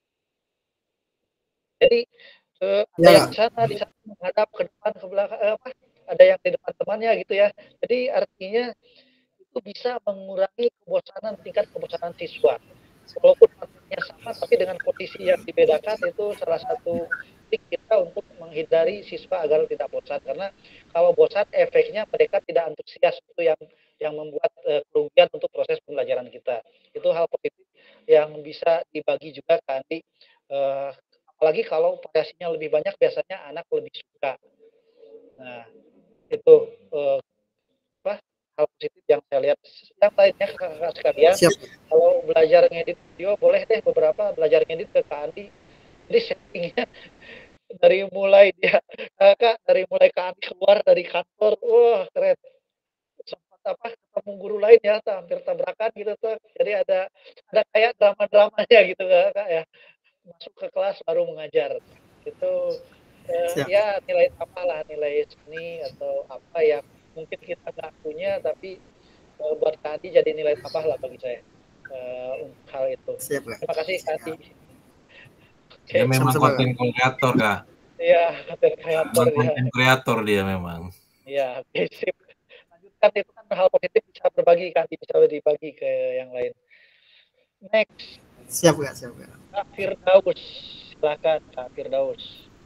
Jadi ada yang di sana menghadap ke depan, ke belakang, ada yang di depan temannya gitu ya. Jadi artinya itu bisa mengurangi tingkat kebosanan siswa. Walaupun materinya sama, tapi dengan posisi yang dibedakan itu salah satu trik kita untuk menghindari siswa agar tidak bosan. Karena kalau bosan, efeknya mereka tidak antusias, itu yang membuat kerugian untuk proses pembelajaran kita. Itu hal positif yang bisa dibagi juga kan, apalagi kalau variasinya lebih banyak, biasanya anak lebih suka. Nah, itu hal positif yang saya lihat. Yang lainnya kakak sekalian, kalau belajar ngedit video, boleh deh beberapa belajar ngedit ke Kak Andi. Jadi settingnya dari mulai Kak Andi keluar dari kantor, wah keren. Sempat ketemu guru lain ya, hampir tabrakan gitu tuh. Jadi ada kayak drama-dramanya gitu Kak ya. Masuk ke kelas baru mengajar. Itu ya nilai apalah, nilai seni atau apa yang mungkin kita nggak punya, tapi buat Kak Andi jadi nilai tambah lah bagi saya untuk hal itu. Terima kasih Kak Andi. Dia memang konten kreator Kak. Iya, konten kreator ya. Konten kreator dia memang. Iya, sip. Lanjutkan, itu kan hal positif bisa berbagi Kak Andi, bisa dibagi ke yang lain. Next. Siap Kak. Kak Firdaus, silakan Kak Firdaus.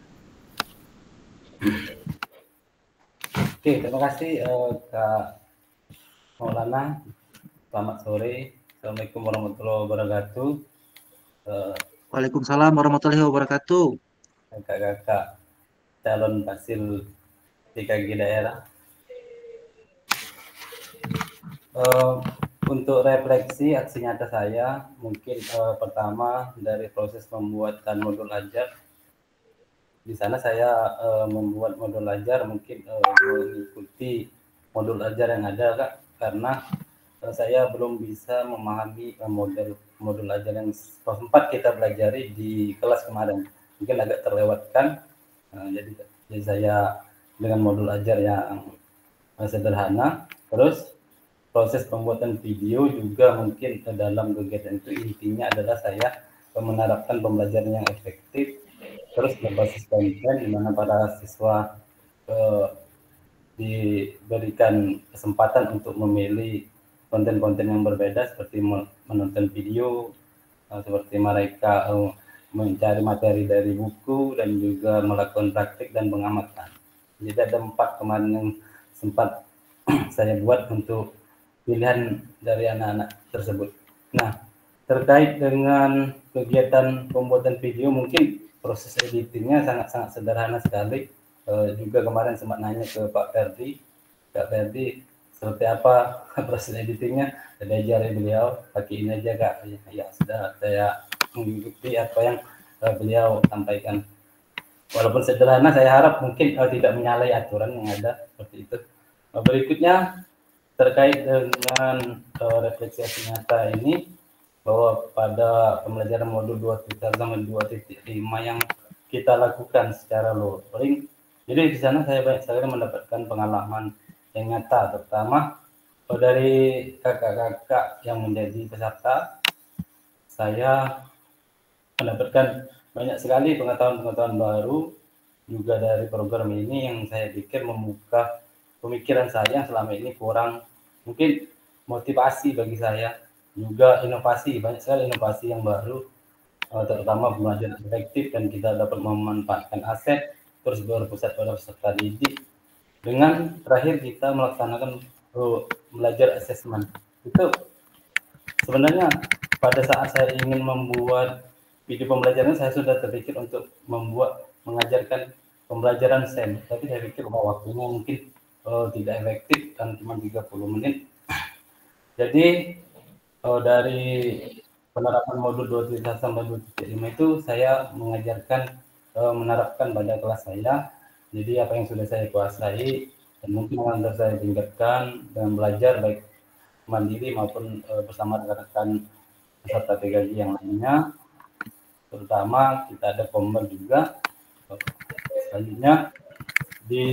Oke, terima kasih Kak Maulana. Selamat sore. Assalamualaikum warahmatullahi wabarakatuh. Waalaikumsalam warahmatullahi wabarakatuh. Kakak-kakak calon hasil PKG daerah. Untuk refleksi aksi nyata saya, mungkin pertama dari proses pembuatan modul ajar. Di sana saya membuat modul ajar, mungkin mengikuti modul ajar yang ada Kak, karena saya belum bisa memahami modul ajar yang sempat kita pelajari di kelas kemarin. Mungkin agak terlewatkan, jadi saya dengan modul ajar yang sederhana. Terus proses pembuatan video juga mungkin dalam kegiatan itu intinya adalah saya menerapkan pembelajaran yang efektif, terus berbasis konten di mana para siswa diberikan kesempatan untuk memilih konten-konten yang berbeda, seperti menonton video, seperti mereka mencari materi dari buku, dan juga melakukan praktik dan pengamatan. Jadi ada 4 kemarin yang sempat saya buat untuk pilihan dari anak-anak tersebut. Nah, terkait dengan kegiatan pembuatan video, mungkin proses editingnya sangat-sangat sederhana sekali. Juga kemarin sempat nanya ke Pak Ferdi, seperti apa proses editingnya, saya ajari beliau, pakai ini aja Kak. Ya sudah, saya mengikuti apa yang beliau sampaikan. Walaupun sederhana, saya harap mungkin tidak menyalahi aturan yang ada, seperti itu. Berikutnya terkait dengan refleksi aksi nyata ini, bahwa pada pembelajaran modul 2.1 sampai 2.5 yang kita lakukan secara luring, jadi di sana saya banyak sekali mendapatkan pengalaman yang nyata, terutama dari kakak-kakak yang menjadi peserta. Saya mendapatkan banyak sekali pengetahuan-pengetahuan baru juga dari program ini yang saya pikir membuka pemikiran saya yang selama ini kurang, mungkin motivasi bagi saya, juga inovasi, banyak sekali inovasi yang baru, terutama pembelajaran efektif dan kita dapat memanfaatkan aset, terus berpusat pada peserta didik. Dengan terakhir kita melaksanakan belajar asesmen. Itu sebenarnya pada saat saya ingin membuat video pembelajaran, saya sudah terpikir untuk mengajarkan pembelajaran SEM, tapi saya pikir bahwa waktunya mungkin tidak efektif dan cuma 30 menit. Jadi dari penerapan modul 2.1 sampai 2.5 itu saya mengajarkan menerapkan pada kelas saya. Jadi apa yang sudah saya kuasai dan mungkin yang saya tingkatkan dengan belajar baik mandiri maupun bersama rekan-rekan peserta PKG yang lainnya. Terutama kita ada Komber juga. Selanjutnya di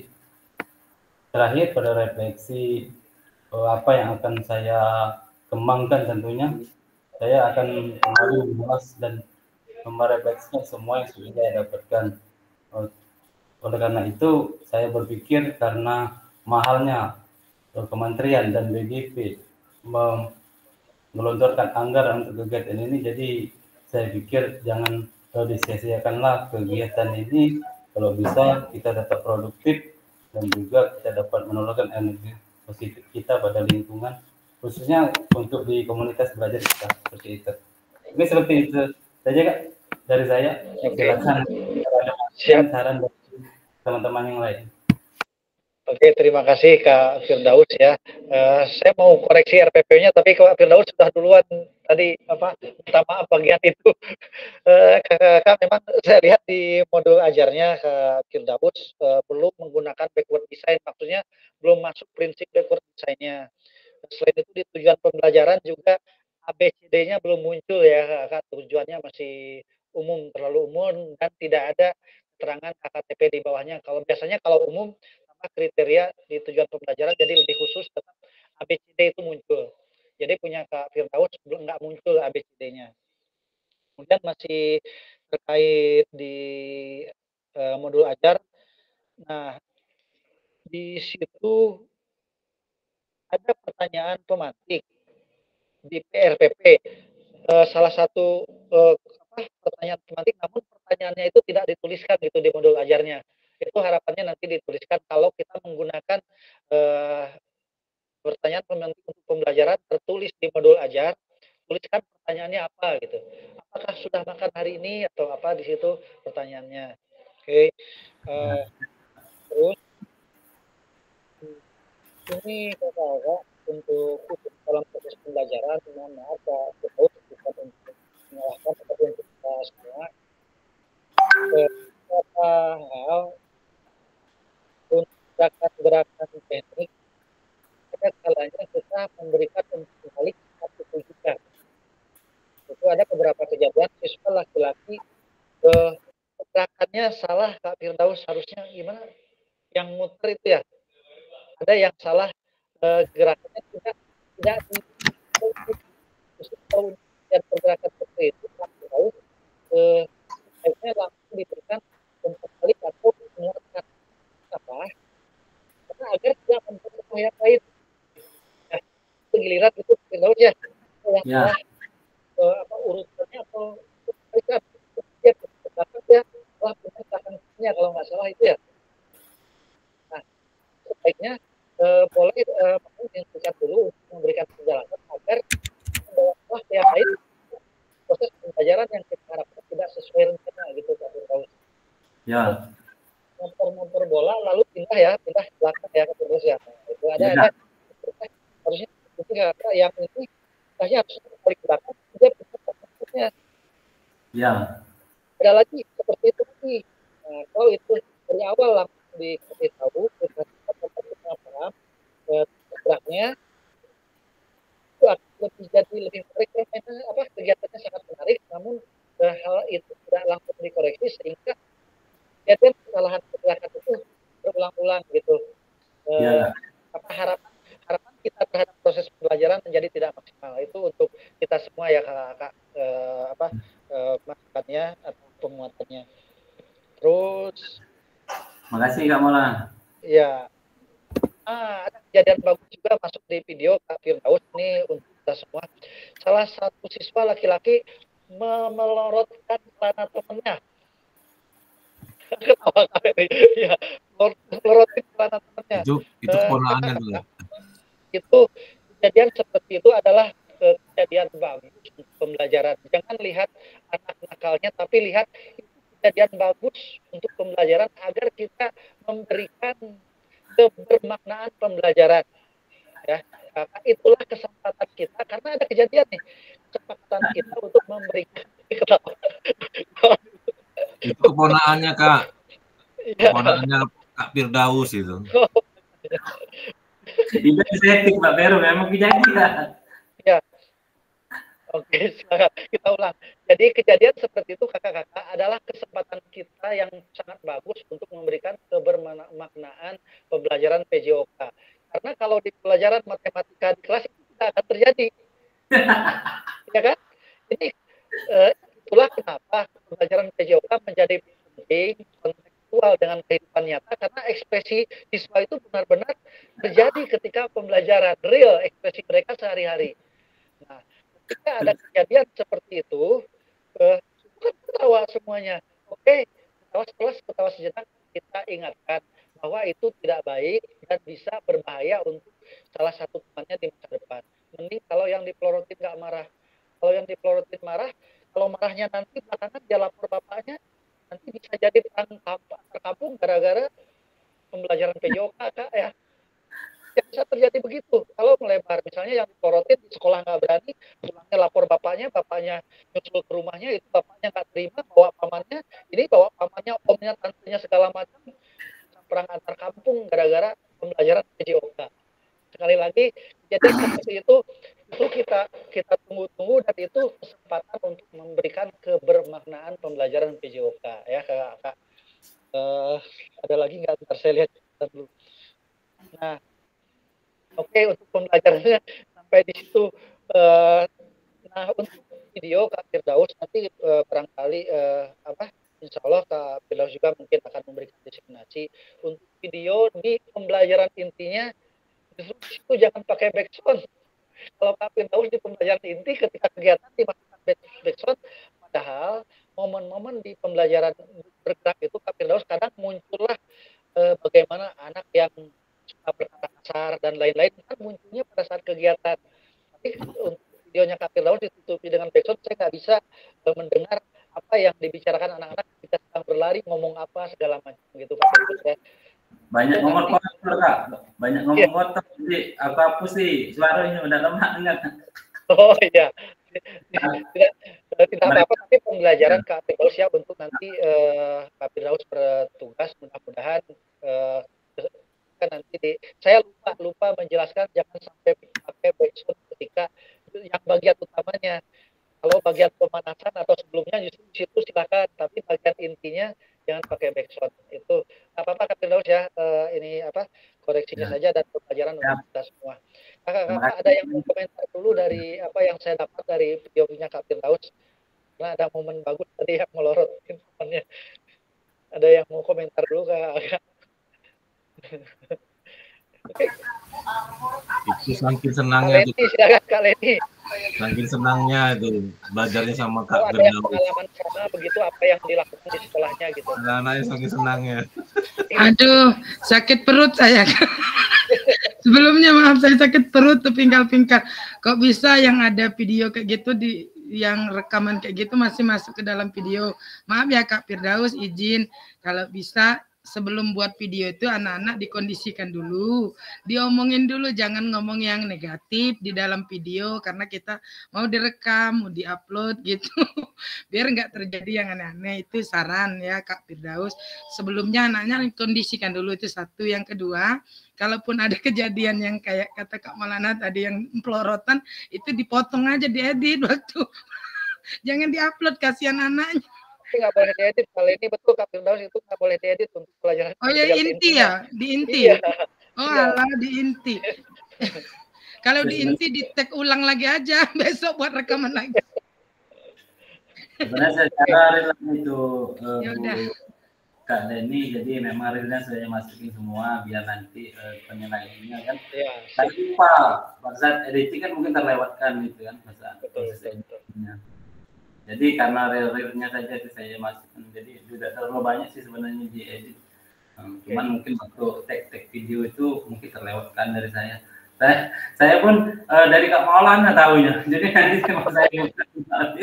terakhir pada refleksi apa yang akan saya kembangkan, tentunya saya akan kembali membahas dan merefleksikan semua yang sudah saya dapatkan. Oleh karena itu saya berpikir karena mahalnya kementerian dan BGP menggelontorkan anggaran untuk kegiatan ini, jadi saya pikir jangan disia-siakanlah kegiatan ini. Kalau bisa kita tetap produktif dan juga kita dapat menurunkan energi positif kita pada lingkungan, khususnya untuk di komunitas belajar kita, seperti itu. Ini seperti itu saja Kak dari saya. Silakan ada saran dari teman-teman yang lain. Oke, terima kasih Kak Firdaus ya. Saya mau koreksi RPP-nya, tapi Kak Firdaus sudah duluan tadi minta maaf bagian itu. Kak, memang saya lihat di modul ajarnya Kak Firdaus belum menggunakan backward design, maksudnya belum masuk prinsip backward design-nya. Selain itu di tujuan pembelajaran juga ABCD-nya belum muncul ya Kak, tujuannya masih umum, terlalu umum dan tidak ada keterangan KKTP di bawahnya. Kalau biasanya kalau umum kriteria di tujuan pembelajaran jadi lebih khusus, tetap ABCD itu muncul. Jadi punya Kak Firdaus belum nggak muncul ABCD-nya. Kemudian masih terkait di modul ajar. Nah, di situ ada pertanyaan pemantik di PRPP. Salah satu pertanyaan pemantik, namun pertanyaannya itu tidak dituliskan gitu di modul ajarnya. Itu harapannya nanti dituliskan kalau kita menggunakan pertanyaan pemantik untuk pembelajaran tertulis di modul ajar, tuliskan pertanyaannya apa gitu. Apakah sudah makan hari ini atau apa di situ pertanyaannya. Oke. Terus ini kakak untuk dalam proses pembelajaran, mohon maaf Pak Firdaus bukan untuk menyalahkan seperti untuk kita semua. Beberapa hal untuk gerakan-gerakan teknik, ada kalanya kita memberikan kembali satu tujuan. Itu ada beberapa kejadian siswa laki-laki gerakannya salah Kak Firdaus, harusnya gimana? Yang muter itu ya. Ada yang salah gerakannya tidak dan pergerakan seperti itu Kak Firdaus sebaiknya langsung diberikan kembali atau menguatkan apa? Karena agar tidak memperkeruh yang lain. Nah, giliran itu Firdaus ya. Yang salah urutannya atau mereka dia salah pencatatnya kalau nggak salah itu ya. Nah, sebaiknya boleh dihentikan dulu untuk memberikan penjelasan agar setelah yang lain proses pembelajaran yang kita harapkan tidak sesuai rencana gitu Pak Firdaus. Ya. Motor bola lalu pindah belakang ya Pak Firdaus ya. Itu ada harusnya yang ini saya harus balik belakang dia pindah. Ya. Ada lagi seperti itu lagi. Nah, kalau itu dari awal langsung dikasih tahu, kita paham kedepannya itu akan lebih menarik. Kegiatannya sangat menarik, namun hal itu tidak langsung dikoreksi sehingga kejadian kesalahan itu berulang-ulang gitu. Harapan kita terhadap proses pembelajaran menjadi tidak maksimal. Itu untuk kita semua ya kakak-kakak, masukannya atau pemuatannya. Terus makasih Kak Mola. Ya, ada kejadian bagus juga masuk di video Kak Firdaus ini untuk kita semua. Salah satu siswa laki-laki melorotkan celana temannya. Ketawa kali. Ya, melorotkan celana temannya. Itu keponaannya tuh. Itu kejadian seperti itu adalah kejadian bagus untuk pembelajaran. Jangan lihat anak nakalnya, tapi lihat kejadian bagus untuk pembelajaran agar kita memberikan kebermaknaan pembelajaran. Ya, itulah kesempatan kita karena ada kejadian nih, kesempatan kita untuk memberikan itu keponaannya Kak. Keponaannya Kak Firdaus itu. Tidak disetting Pak Vero, memang kejadian. Ya. Oke, kita ulang. Jadi kejadian seperti itu kakak-kakak adalah kesempatan kita yang sangat bagus untuk memberikan kebermaknaan pembelajaran PJOK. Karena kalau di pelajaran matematika di kelas itu tidak akan terjadi. Ya kan? Ini itulah kenapa pembelajaran PJOK menjadi penting, kontekstual dengan kehidupan nyata, karena ekspresi siswa itu benar-benar terjadi ketika pembelajaran, real ekspresi mereka sehari-hari. Nah, ketika ada kejadian seperti itu, bukan ketawa semuanya. Oke, ketawa sejenak, kita ingatkan bahwa itu tidak baik dan bisa berbahaya untuk salah satu temannya di masa depan. Mending kalau yang dipelorotin nggak marah. Kalau yang dipelorotin marah, kalau marahnya nanti belakangan dia lapor bapaknya, nanti bisa jadi terkampung gara-gara pembelajaran PJOK, Kak, ya. Ya, bisa terjadi begitu kalau melebar. Misalnya yang dipelorotin di sekolah nggak berani, pulangnya lapor bapaknya nyusul ke rumahnya, itu bapaknya nggak terima, bawa pamannya, ini bawa pamannya, omnya, tantenya, segala macam, perang antar kampung gara-gara pembelajaran PJOK. Sekali lagi, jadi seperti itu kita tunggu-tunggu, dan itu kesempatan untuk memberikan kebermaknaan pembelajaran PJOK ya kakak. Ada lagi nggak? Ntar saya lihat dulu. Nah, oke, untuk pembelajarannya sampai di situ. Nah, untuk video Kak Firdaus nanti barangkali insya Allah Kak Firdaus juga mungkin akan memberikan diseminasi untuk video di pembelajaran intinya. Justru itu jangan pakai backsound. Kalau Kak Firdaus di pembelajaran inti ketika kegiatan dimasukkan backsound, padahal momen-momen di pembelajaran bergerak itu Kak Firdaus kadang muncullah bagaimana anak yang suka berkata kasar dan lain-lain, kan munculnya pada saat kegiatan. Tapi untuk videonya Kak Firdaus ditutupi dengan backsound, saya nggak bisa mendengar apa yang dibicarakan anak-anak ketika sedang berlari, ngomong apa segala macam gitu Kak Firdaus ya. Banyak ngomong kotor Kak, banyak ngomong kotor. Jadi aku hapus sih suaranya, udah lama enggak. Oh iya, tidak apa-apa, tapi pembelajaran Kak Firdaus ya untuk nanti Kak Firdaus bertugas, mudah-mudahan kan nanti saya lupa menjelaskan, jangan sampai pakai backsound ketika yang bagian utamanya. Kalau bagian pemanasan atau sebelumnya justru di situ silakan, tapi bagian intinya jangan pakai backsound. Itu apa-apa Kak Firdaus ya, ini koreksinya saja dan pembelajaran untuk kita semua. Kakak-kakak ada yang mau komentar dulu dari apa yang saya dapat dari videonya Kak Firdaus? Karena ada momen bagus tadi yang melorot temannya. Ada yang mau komentar dulu Kak? Oke. Itu saking senangnya Kak Leni, silakan Kak Leni. Saking senangnya itu belajarnya sama Kak Ada yang Firdaus. pengalaman sama begitu apa yang dilakukan di sekolahnya gitu. Anak-anaknya saking senangnya. Aduh, sakit perut saya. Sebelumnya maaf, saya sakit perut tuh pingkal-pingkal. Kok bisa yang ada video kayak gitu yang rekaman kayak gitu masih masuk ke dalam video? Maaf ya Kak Firdaus, izin kalau bisa sebelum buat video itu anak-anak dikondisikan dulu, diomongin dulu, jangan ngomong yang negatif di dalam video karena kita mau direkam, mau diupload gitu. Biar nggak terjadi yang aneh-aneh. Itu saran ya Kak Firdaus. Sebelumnya anaknya dikondisikan dulu, itu satu. Yang kedua, kalaupun ada kejadian yang kayak kata Kak Maulana tadi yang pelorotan, itu dipotong aja, diedit waktu. Jangan diupload, kasihan anaknya. Nggak boleh diedit. Kali ini betul Kak Firdaus, itu nggak boleh diedit untuk pelajaran. Oh ya, inti ya, di inti. Iya. Oh Iya. alah, di inti. Kalau di inti di tag ulang lagi aja, besok buat rekaman lagi. Sebenarnya secara real itu Ya Bu udah. Kak Denny, jadi memang realnya saya masukin semua biar nanti penilaiannya kan. Iya. Tapi lupa pada saat editing kan mungkin terlewatkan gitu kan pada saat proses editingnya. Jadi karena realnya saja itu saya masukkan, jadi tidak terlalu banyak sih sebenarnya di edit. Cuman mungkin waktu tag video itu mungkin terlewatkan dari saya. Saya pun dari Kak Maulana tahunya, jadi nanti sama saya bukan nanti.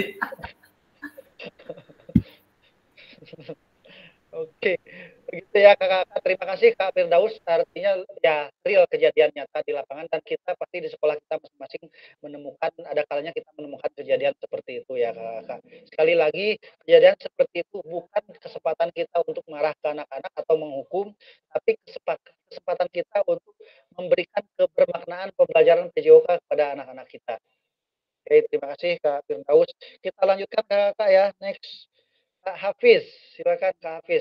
Oke, begitu ya Kakak. Terima kasih Kak Firdaus. Artinya ya real kejadian nyata di lapangan, dan kita pasti di sekolah kita masing-masing menemukan, ada kalanya kita menemukan kejadian seperti itu ya Kakak. Sekali lagi, kejadian seperti itu bukan kesempatan kita untuk marah ke anak-anak atau menghukum, tapi kesempatan kita untuk memberikan kebermaknaan pembelajaran PJOK kepada anak-anak kita. Oke, terima kasih Kak Firdaus. Kita lanjutkan Kakak ya, next. Kak Hafiz, silakan Kak Hafiz.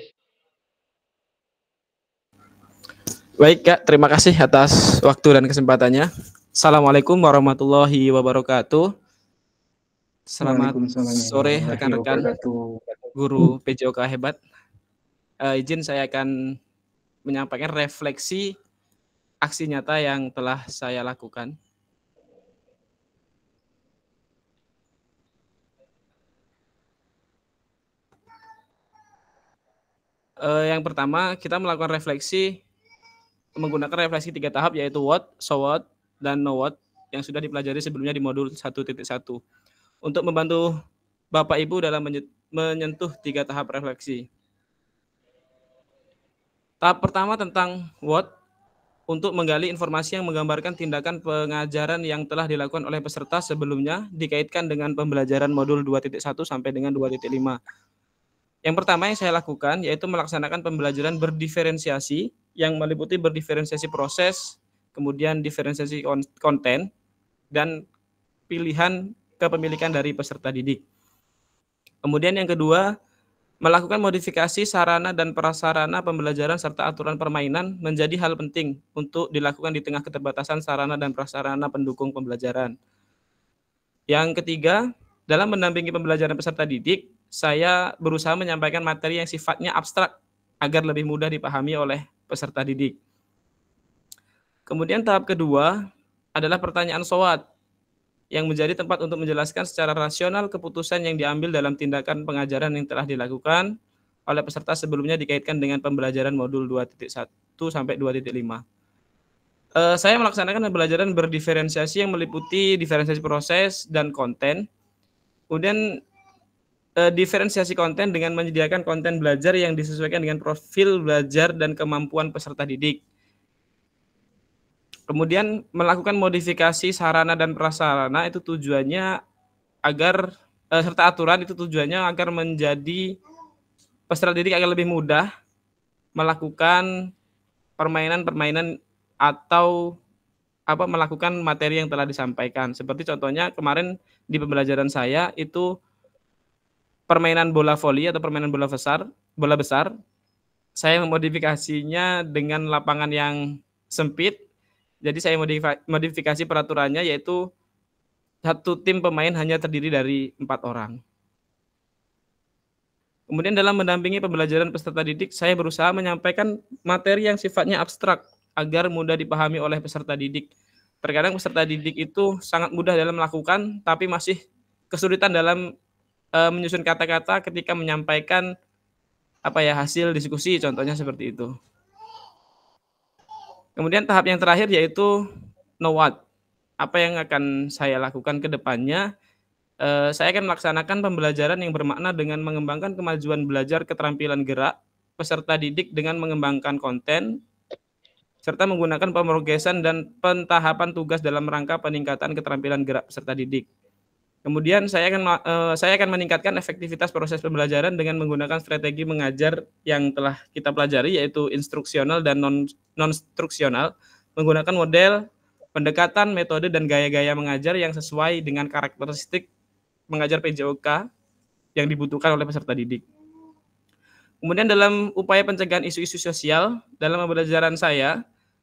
Baik Kak, terima kasih atas waktu dan kesempatannya. Assalamualaikum warahmatullahi wabarakatuh. Selamat sore rekan-rekan guru PJOK hebat. Izin saya akan menyampaikan refleksi aksi nyata yang telah saya lakukan. Yang pertama, kita melakukan refleksi menggunakan refleksi 3 tahap, yaitu what, so what, dan know what yang sudah dipelajari sebelumnya di modul 1.1. Untuk membantu Bapak Ibu dalam menyentuh 3 tahap refleksi. Tahap pertama tentang what, untuk menggali informasi yang menggambarkan tindakan pengajaran yang telah dilakukan oleh peserta sebelumnya dikaitkan dengan pembelajaran modul 2.1 sampai dengan 2.5. Yang pertama yang saya lakukan yaitu melaksanakan pembelajaran berdiferensiasi yang meliputi berdiferensiasi proses, kemudian diferensiasi konten, dan pilihan kepemilikan dari peserta didik. Kemudian yang kedua, melakukan modifikasi sarana dan prasarana pembelajaran serta aturan permainan menjadi hal penting untuk dilakukan di tengah keterbatasan sarana dan prasarana pendukung pembelajaran. Yang ketiga, dalam mendampingi pembelajaran peserta didik, saya berusaha menyampaikan materi yang sifatnya abstrak agar lebih mudah dipahami oleh peserta didik. Kemudian tahap kedua adalah pertanyaan SWOT yang menjadi tempat untuk menjelaskan secara rasional keputusan yang diambil dalam tindakan pengajaran yang telah dilakukan oleh peserta sebelumnya dikaitkan dengan pembelajaran modul 2.1 sampai 2.5. Saya melaksanakan pembelajaran berdiferensiasi yang meliputi diferensiasi proses dan konten. Kemudian diferensiasi konten dengan menyediakan konten belajar yang disesuaikan dengan profil belajar dan kemampuan peserta didik. Kemudian melakukan modifikasi sarana dan prasarana itu tujuannya agar serta aturan itu tujuannya agar menjadi peserta didik agar lebih mudah melakukan permainan-permainan atau melakukan materi yang telah disampaikan. Seperti contohnya kemarin di pembelajaran saya itu permainan bola voli atau permainan bola besar. Saya memodifikasinya dengan lapangan yang sempit. Jadi saya modifikasi peraturannya yaitu satu tim pemain hanya terdiri dari 4 orang. Kemudian dalam mendampingi pembelajaran peserta didik, saya berusaha menyampaikan materi yang sifatnya abstrak agar mudah dipahami oleh peserta didik. Terkadang peserta didik itu sangat mudah dalam melakukan, tapi masih kesulitan dalam menyusun kata-kata ketika menyampaikan hasil diskusi, contohnya seperti itu. Kemudian tahap yang terakhir yaitu know what. Apa yang akan saya lakukan ke depannya? Saya akan melaksanakan pembelajaran yang bermakna dengan mengembangkan kemajuan belajar keterampilan gerak peserta didik dengan mengembangkan konten serta menggunakan pemrogesan dan pentahapan tugas dalam rangka peningkatan keterampilan gerak peserta didik. Kemudian saya akan meningkatkan efektivitas proses pembelajaran dengan menggunakan strategi mengajar yang telah kita pelajari, yaitu instruksional dan non-instruksional, menggunakan model, pendekatan, metode, dan gaya-gaya mengajar yang sesuai dengan karakteristik mengajar PJOK yang dibutuhkan oleh peserta didik. Kemudian dalam upaya pencegahan isu-isu sosial dalam pembelajaran saya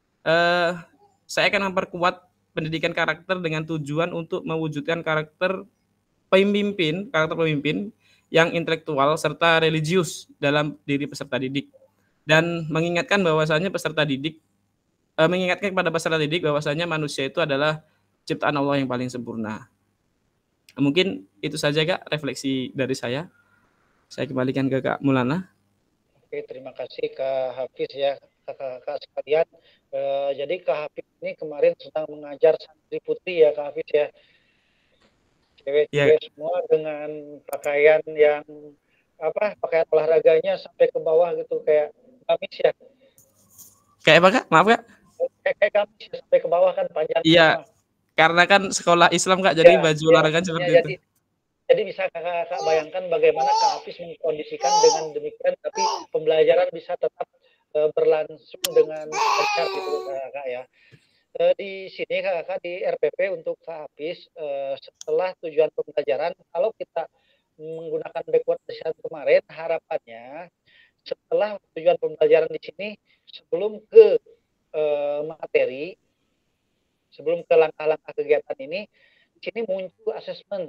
akan memperkuat pendidikan karakter dengan tujuan untuk mewujudkan karakter pemimpin yang intelektual serta religius dalam diri peserta didik, dan mengingatkan bahwasanya mengingatkan kepada peserta didik bahwasanya manusia itu adalah ciptaan Allah yang paling sempurna. Mungkin itu saja Kak refleksi dari saya. Saya kembalikan ke Kak Maulana. Oke, terima kasih Kak Hafiz ya, kakak-kakak sekalian. Jadi Kak Hafiz ini kemarin sedang mengajar santri putri ya Kak Hafiz ya. Cewek-cewek semua dengan pakaian yang pakaian olahraganya sampai ke bawah gitu, kayak gamis ya. Kayak apa Kak? Maaf Kak. Kayak gamis ya, sampai ke bawah kan panjang. Iya, karena kan sekolah Islam Kak, jadi baju olahraga seperti itu. Jadi bisa kakak bayangkan bagaimana Kak Hafiz mengkondisikan dengan demikian, tapi pembelajaran bisa tetap berlangsung dengan lancar gitu Kak ya. Di sini Kak di RPP untuk Kak Hafiz, setelah tujuan pembelajaran, kalau kita menggunakan backward design kemarin, harapannya setelah tujuan pembelajaran di sini, sebelum ke materi, sebelum ke langkah-langkah kegiatan ini, di sini muncul asesmen.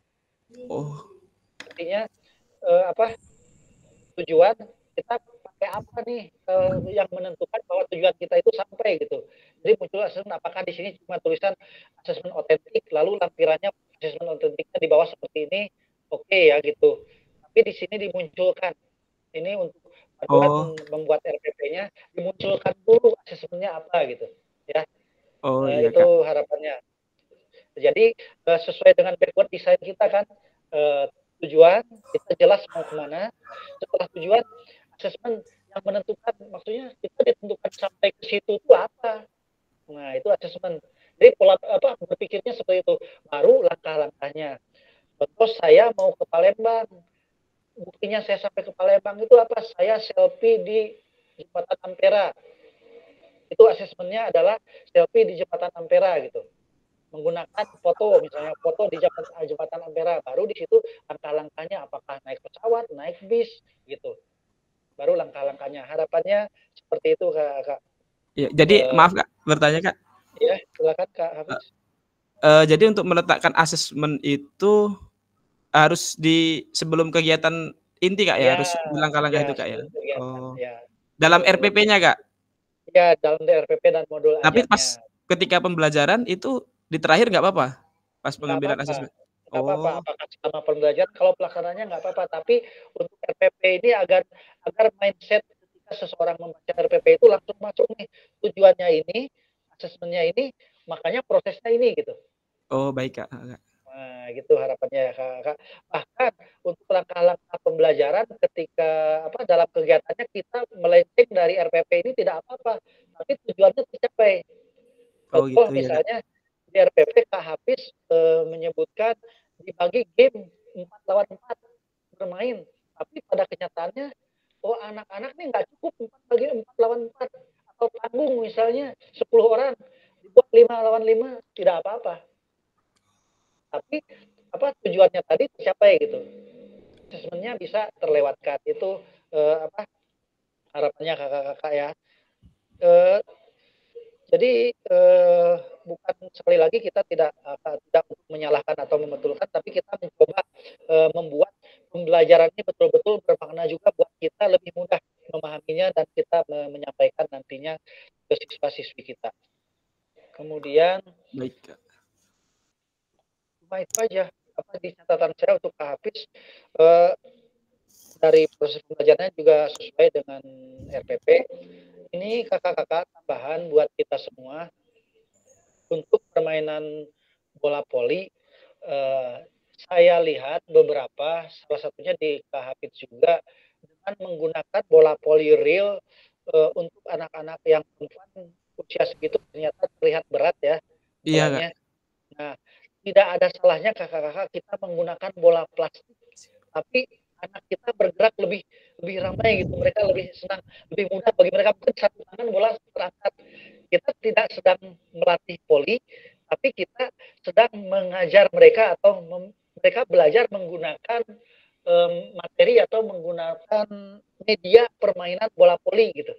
Artinya tujuan kita pakai apa nih yang menentukan bahwa tujuan kita itu sampai gitu. Jadi muncul asesmen, apakah di sini cuma tulisan asesmen otentik, lalu lampirannya asesmen otentiknya di bawah seperti ini, oke ya gitu. Tapi di sini dimunculkan ini untuk membuat RPP-nya, dimunculkan dulu asesmennya apa gitu ya. Iya, itu Kak. Harapannya. Jadi sesuai dengan backward design kita kan, tujuan kita jelas mau kemana. Setelah tujuan, asesmen yang menentukan, maksudnya kita ditentukan sampai ke situ itu apa. Nah itu asesmen. Jadi pola berpikirnya seperti itu. Baru langkah-langkahnya. Contoh saya mau ke Palembang, buktinya saya sampai ke Palembang itu apa? Saya selfie di Jembatan Ampera. Itu asesmennya adalah selfie di Jembatan Ampera gitu. Menggunakan foto, misalnya foto di Jembatan Ampera. Baru di situ langkah-langkahnya, apakah naik pesawat, naik bis gitu. Baru langkah-langkahnya. Harapannya seperti itu Kak. Ya, jadi maaf Kak, bertanya Kak. Ya, silakan Kak Hafiz. Jadi untuk meletakkan asesmen itu harus di sebelum kegiatan inti Kak ya, harus di langkah-langkah itu Kak ya. Dalam RPP-nya Kak. Ya, dalam RPP dan modul Tapi ajarnya. pas ketika pembelajaran itu di terakhir nggak apa-apa? Pas pengambilan asesmen. Nggak apa-apa, apakah selama pembelajaran, kalau pelaksananya nggak apa-apa. Tapi untuk RPP ini agar mindset ketika seseorang membaca RPP itu langsung masuk nih, tujuannya ini, asesmennya ini, makanya prosesnya ini gitu. Oh baik Kak. Nah, gitu harapannya Kak. Bahkan untuk langkah-langkah pembelajaran ketika dalam kegiatannya kita melenceng dari RPP ini tidak apa-apa, tapi tujuannya tercapai. Contoh gitu, misalnya di RPP Kak Hafiz menyebutkan dibagi game 4 lawan 4 bermain, tapi pada kenyataannya anak-anak nih nggak cukup 4 lawan 4, atau panggung misalnya 10 orang dibuat 5 lawan 5, tidak apa-apa. Tapi tujuannya tadi tercapai gitu. Asesmennya bisa terlewatkan. Itu harapannya kakak-kakak ya. Jadi bukan, sekali lagi kita tidak menyalahkan atau membetulkan, tapi kita mencoba membuat pembelajaran ini betul-betul bermakna juga buat kita, lebih mudah memahaminya dan kita menyampaikan nantinya ke siswa-siswi kita. Kemudian baik. Cuma itu aja di catatan saya untuk Kak Hafiz. Dari proses pembelajarannya juga sesuai dengan RPP. Ini kakak-kakak tambahan buat kita semua untuk permainan bola voli. Saya lihat beberapa, salah satunya di Kak Hafiz juga, dengan jangan menggunakan bola poli real untuk anak-anak yang perempuan usia segitu ternyata terlihat berat ya Iya, Kak. bolanya. Nah, tidak ada salahnya kakak-kakak kita menggunakan bola plastik, tapi anak kita bergerak lebih ramai gitu, mereka lebih senang, lebih mudah bagi mereka, mungkin satu tangan bola terangkat. Kita tidak sedang melatih poli, tapi kita sedang mengajar mereka atau mereka belajar menggunakan materi atau menggunakan media permainan bola poli gitu.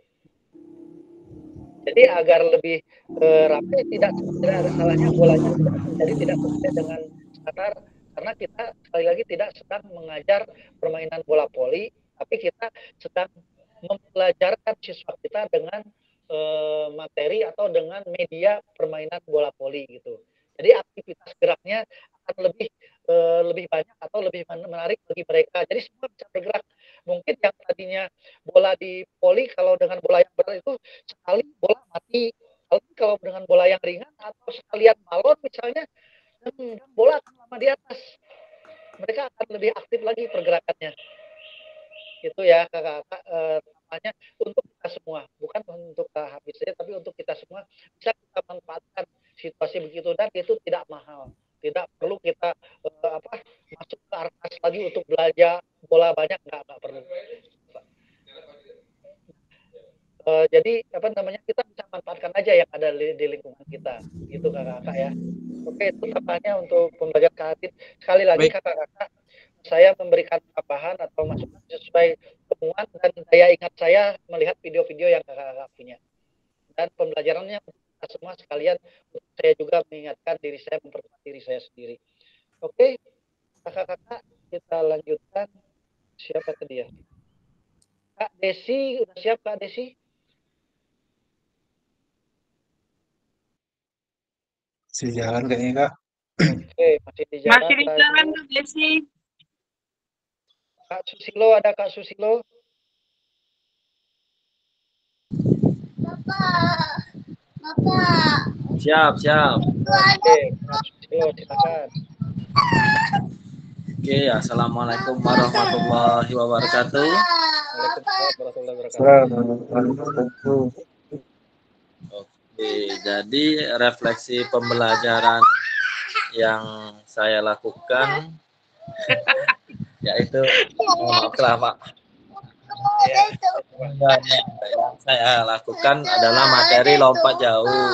Jadi agar lebih ramai, tidak ada salahnya bolanya jadi tidak sesuai dengan standar, karena kita sekali lagi tidak sedang mengajar permainan bola poli, tapi kita sedang mempelajarkan siswa kita dengan materi atau dengan media permainan bola poli gitu. Jadi aktivitas geraknya akan lebih banyak atau lebih menarik bagi mereka. Jadi semua bisa bergerak. Mungkin yang tadinya bola di poli kalau dengan bola yang berat itu sekali bola mati. Kalau dengan bola yang ringan atau sekalian balon misalnya, bola akan lama di atas. Mereka akan lebih aktif lagi pergerakannya. Itu ya kakak-kakak, namanya untuk kita semua, bukan untuk habis saja, tapi untuk kita semua bisa kita manfaatkan situasi begitu, dan itu tidak mahal. Tidak perlu kita masuk ke arkas lagi untuk belajar bola banyak, nggak perlu. Jadi kita bisa manfaatkan aja yang ada di lingkungan kita, gitu kakak-kakak ya. Oke, itu tambahnya untuk pembelajaran kreatif. Sekali lagi kakak-kakak, saya memberikan tambahan atau masukan sesuai temuan dan daya ingat saya melihat video-video yang kakak-kakak punya. Dan pembelajarannya kita semua sekalian, saya juga mengingatkan diri saya, memperkuat diri saya sendiri. Oke, kakak-kakak, kita lanjutkan. Siapa tadi ya? Kak Desi, udah siap Kak Desi? Masih jalan kayaknya Kak. Oke, masih di jalan. Masih di jalan Kak Desi. Kak Susilo, ada Kak Susilo? Bapak. Siap. Oke, Kak Susilo, silakan. Oke, assalamualaikum warahmatullahi wabarakatuh. Waalaikumsalam warahmatullahi wabarakatuh. Oke, jadi refleksi pembelajaran yang saya lakukan yaitu maaflah Pak. Yang saya lakukan adalah materi lompat jauh.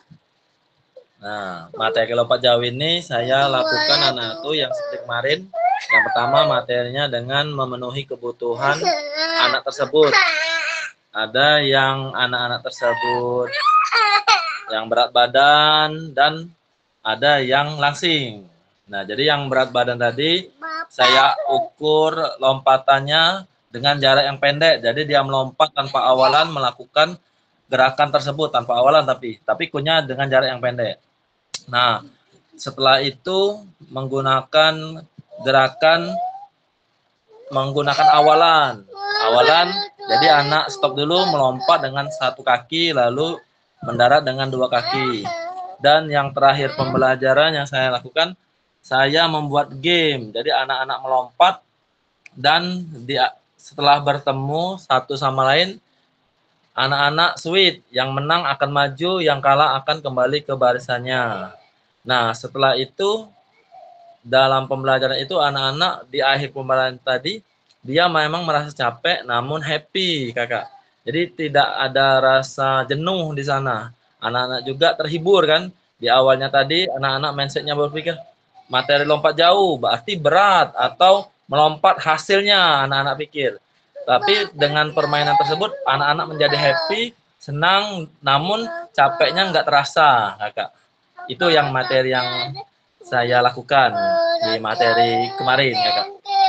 Nah, materi lompat jauh ini saya lakukan anak-anakku yang seperti kemarin. Yang pertama materinya dengan memenuhi kebutuhan anak tersebut. Ada yang anak-anak tersebut yang berat badan dan ada yang langsing. Nah, jadi yang berat badan tadi saya ukur lompatannya dengan jarak yang pendek. Jadi dia melompat tanpa awalan melakukan gerakan tersebut tanpa awalan tapi kunya dengan jarak yang pendek. Nah, setelah itu menggunakan gerakan menggunakan awalan. Jadi anak stop dulu melompat dengan satu kaki lalu mendarat dengan dua kaki. Dan yang terakhir pembelajaran yang saya lakukan, saya membuat game. Jadi anak-anak melompat dan setelah bertemu satu sama lain, anak-anak sweet, yang menang akan maju, yang kalah akan kembali ke barisannya. Nah, setelah itu dalam pembelajaran itu anak-anak di akhir pembelajaran tadi dia memang merasa capek namun happy kakak. Jadi tidak ada rasa jenuh di sana. Anak-anak juga terhibur kan. Di awalnya tadi anak-anak mindsetnya berpikir materi lompat jauh berarti berat atau melompat hasilnya anak-anak pikir. Tapi dengan permainan tersebut anak-anak menjadi happy, senang, namun capeknya nggak terasa kakak. Itu yang materi yang saya lakukan di materi kemarin kakak.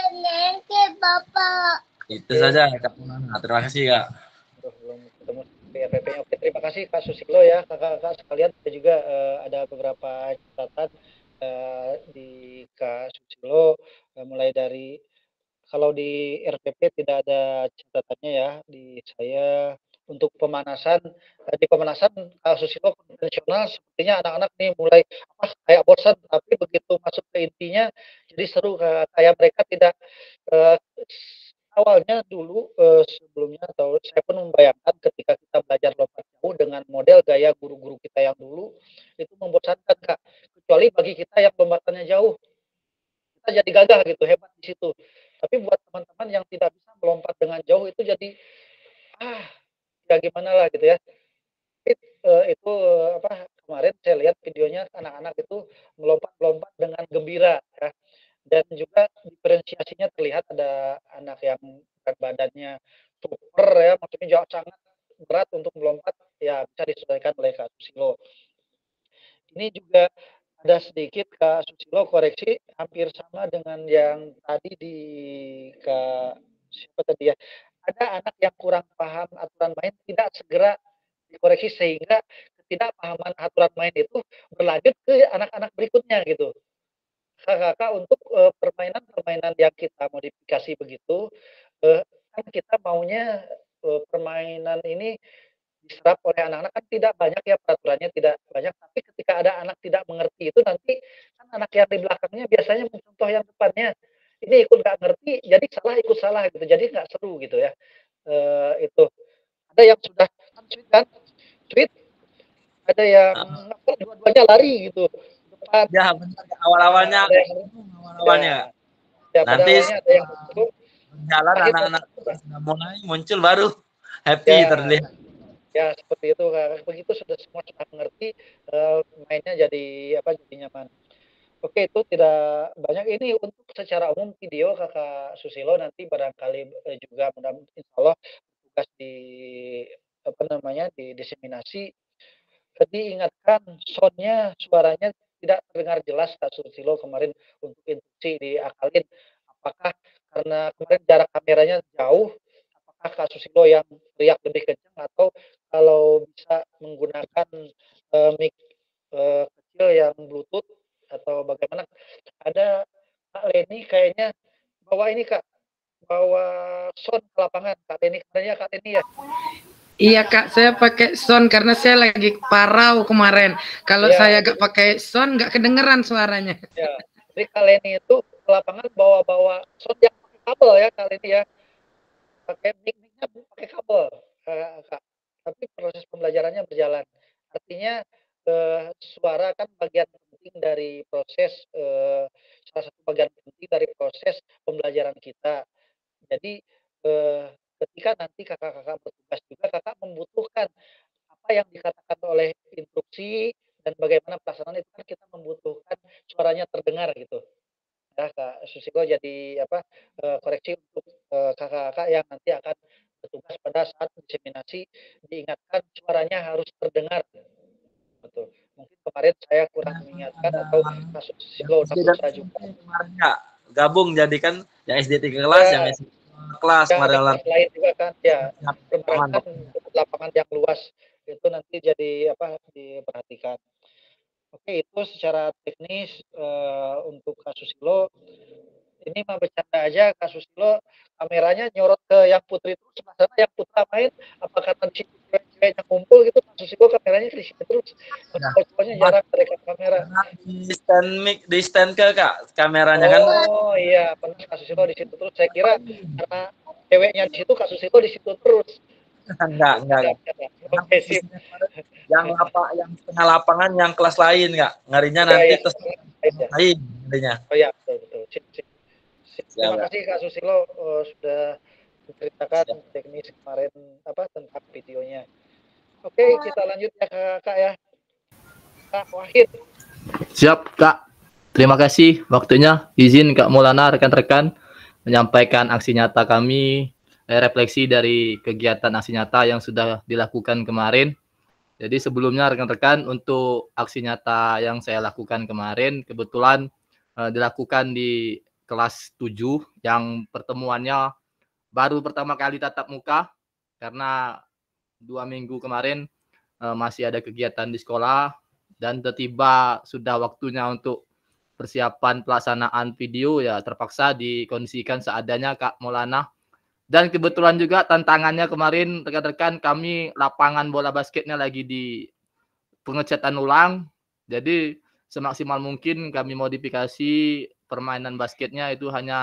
Itu saja Kak. Terima kasih Kak. Oke, terima kasih Kak Susilo ya, kakak-kakak sekalian. Juga ada beberapa catatan di Kak Susilo, mulai dari kalau di RPP tidak ada catatannya ya, di saya untuk pemanasan, di pemanasan Kak Susilo konvensional sepertinya anak-anak nih mulai kayak bosan, tapi begitu masuk ke intinya jadi seru, kayak mereka tidak awalnya dulu sebelumnya atau saya pun membayangkan ketika kita belajar lompat jauh dengan model gaya guru-guru kita yang dulu itu membosankan Kak. Kecuali bagi kita yang lompatannya jauh, kita jadi gagah gitu, hebat di situ. Tapi buat teman-teman yang tidak bisa melompat dengan jauh itu jadi ya gimana lah gitu ya. Itu apa kemarin saya lihat videonya anak-anak itu melompat-lompat dengan gembira ya. Dan juga diferensiasinya terlihat ada anak yang berat badannya super ya, maksudnya jauh sangat berat untuk melompat ya bisa disesuaikan oleh Kak Susilo. Ini juga ada sedikit Kak Susilo koreksi hampir sama dengan yang tadi di Kak siapa tadi ya. Ada anak yang kurang paham aturan main tidak segera dikoreksi sehingga ketidakpahaman aturan main itu berlanjut ke anak-anak berikutnya gitu. Kakak untuk permainan-permainan yang kita modifikasi begitu, kan kita maunya permainan ini diserap oleh anak-anak kan tidak banyak ya peraturannya tidak banyak, tapi ketika ada anak tidak mengerti itu nanti kan anak yang di belakangnya biasanya mencontoh yang depannya, ini ikut nggak ngerti jadi salah ikut salah gitu, jadi nggak seru gitu ya. Itu ada yang sudah kan tweet, ada yang dua-duanya lari gitu. Ya benar awal-awalnya ya, nanti ada yang jalan anak-anak sudah mulai muncul baru happy terlihat. Ya seperti itu Kak. Begitu sudah semua sudah mengerti mainnya jadi nyaman. Oke itu tidak banyak ini untuk secara umum video Kakak Susilo nanti barangkali juga insya Allah tugas di di diseminasi. Jadi ingatkan soundnya suaranya tidak terdengar jelas Kak Susilo kemarin untuk instruksi diakalin apakah karena kemarin jarak kameranya jauh apakah Kak Susilo yang teriak lebih kencang atau kalau bisa menggunakan mic kecil yang bluetooth atau bagaimana ada Kak Leni kayaknya bawa ini Kak bawa sound ke lapangan Kak Leni katanya Kak Leni ya. Iya Kak, saya pakai sound karena saya lagi parau kemarin. Kalau saya gak pakai sound gak kedengeran suaranya. Ya, jadi Kak Leni itu ke lapangan bawa sound yang pakai kabel ya Kak Leni ya. Pakai mic-nya pakai kabel Kak. Tapi proses pembelajarannya berjalan. Artinya suara kan bagian penting dari proses salah satu bagian penting dari proses pembelajaran kita. Jadi ketika nanti kakak-kakak bertugas juga kakak membutuhkan apa yang dikatakan oleh instruksi dan bagaimana pelaksanaan itu kan kita membutuhkan suaranya terdengar gitu. Ya Kak Susilo jadi koreksi untuk kakak-kakak yang nanti akan bertugas pada saat diseminasi diingatkan suaranya harus terdengar. Betul. Mungkin kemarin saya kurang mengingatkan atau Kak Susilo juga kemarin nggak gabung jadi kan yang SD 3 kelas yang SD kelas lain juga kan ya lapangan yang luas itu nanti jadi diperhatikan. Oke itu secara teknis untuk Kak Susilo ini mah bercanda aja Kak Susilo kameranya nyorot ke yang putri terus sana yang putra main apakah nanti cewek-cewek yang kumpul gitu Kak Susilo kameranya di situ terus pokoknya jarang dekat kamera di stand ke Kak kameranya kan oh iya pernah Kak Susilo di situ terus saya kira karena ceweknya di situ Kak Susilo di situ terus enggak oke sip yang setengah lapangan yang kelas lain Kak ngarinya nanti terus lain ngarinya oh ya betul sip. Terima kasih Kak Susilo sudah menceritakan teknis kemarin tentang videonya. Oke, kita lanjut ya Kak ya. Kak Wahid. Siap Kak. Terima kasih waktunya. Izin Kak Maulana rekan-rekan menyampaikan aksi nyata kami, refleksi dari kegiatan aksi nyata yang sudah dilakukan kemarin. Jadi sebelumnya rekan-rekan untuk aksi nyata yang saya lakukan kemarin kebetulan dilakukan di kelas 7 yang pertemuannya baru pertama kali tatap muka karena 2 minggu kemarin masih ada kegiatan di sekolah dan tiba sudah waktunya untuk persiapan pelaksanaan video ya terpaksa dikondisikan seadanya Kak Maulana. Dan kebetulan juga tantangannya kemarin rekan-rekan kami lapangan bola basketnya lagi di pengecatan ulang. Jadi semaksimal mungkin kami modifikasi permainan basketnya itu hanya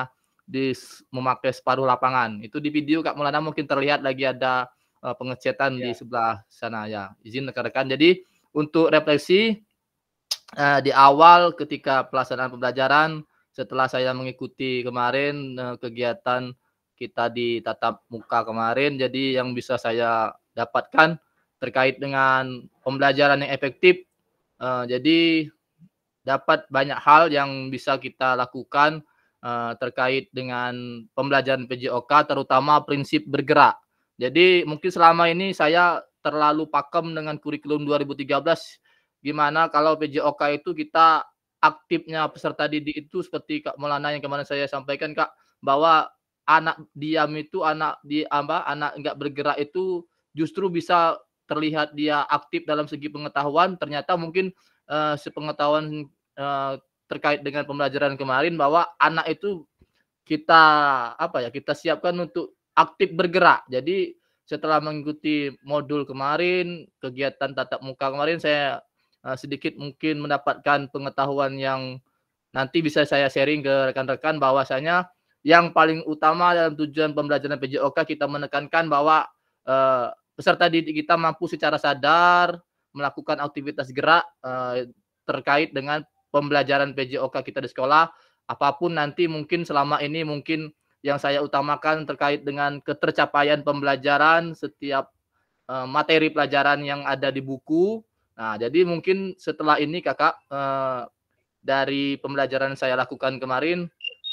memakai separuh lapangan. Itu di video Kak Maulana mungkin terlihat lagi ada pengecetan di sebelah sana ya. Izin rekan-rekan. Jadi untuk refleksi di awal ketika pelaksanaan pembelajaran, setelah saya mengikuti kemarin kegiatan kita di tatap muka kemarin, jadi yang bisa saya dapatkan terkait dengan pembelajaran yang efektif, jadi dapat banyak hal yang bisa kita lakukan terkait dengan pembelajaran PJOK, terutama prinsip bergerak. Jadi mungkin selama ini saya terlalu pakem dengan kurikulum 2013, gimana kalau PJOK itu kita aktifnya peserta didik itu seperti Kak Maulana yang kemarin saya sampaikan Kak, bahwa anak diam itu, anak nggak bergerak itu justru bisa terlihat dia aktif dalam segi pengetahuan. Ternyata mungkin sepengetahuan terkait dengan pembelajaran kemarin bahwa anak itu kita kita siapkan untuk aktif bergerak. Jadi setelah mengikuti modul kemarin, kegiatan tatap muka kemarin, saya sedikit mungkin mendapatkan pengetahuan yang nanti bisa saya sharing ke rekan-rekan, bahwasanya yang paling utama dalam tujuan pembelajaran PJOK kita menekankan bahwa peserta didik kita mampu secara sadar melakukan aktivitas gerak terkait dengan pembelajaran PJOK kita di sekolah. Apapun nanti mungkin selama ini mungkin yang saya utamakan terkait dengan ketercapaian pembelajaran setiap materi pelajaran yang ada di buku. Nah, jadi mungkin setelah ini Kakak dari pembelajaran saya lakukan kemarin,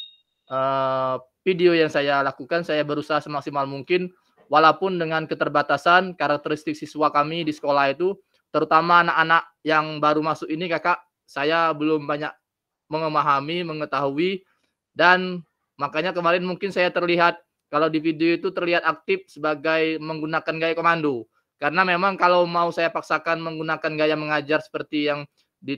video yang saya lakukan, saya berusaha semaksimal mungkin, walaupun dengan keterbatasan karakteristik siswa kami di sekolah itu, terutama anak-anak yang baru masuk ini Kakak, saya belum banyak memahami, mengetahui, dan makanya kemarin mungkin saya terlihat, kalau di video itu terlihat aktif sebagai menggunakan gaya komando. Karena memang kalau mau saya paksakan menggunakan gaya mengajar seperti yang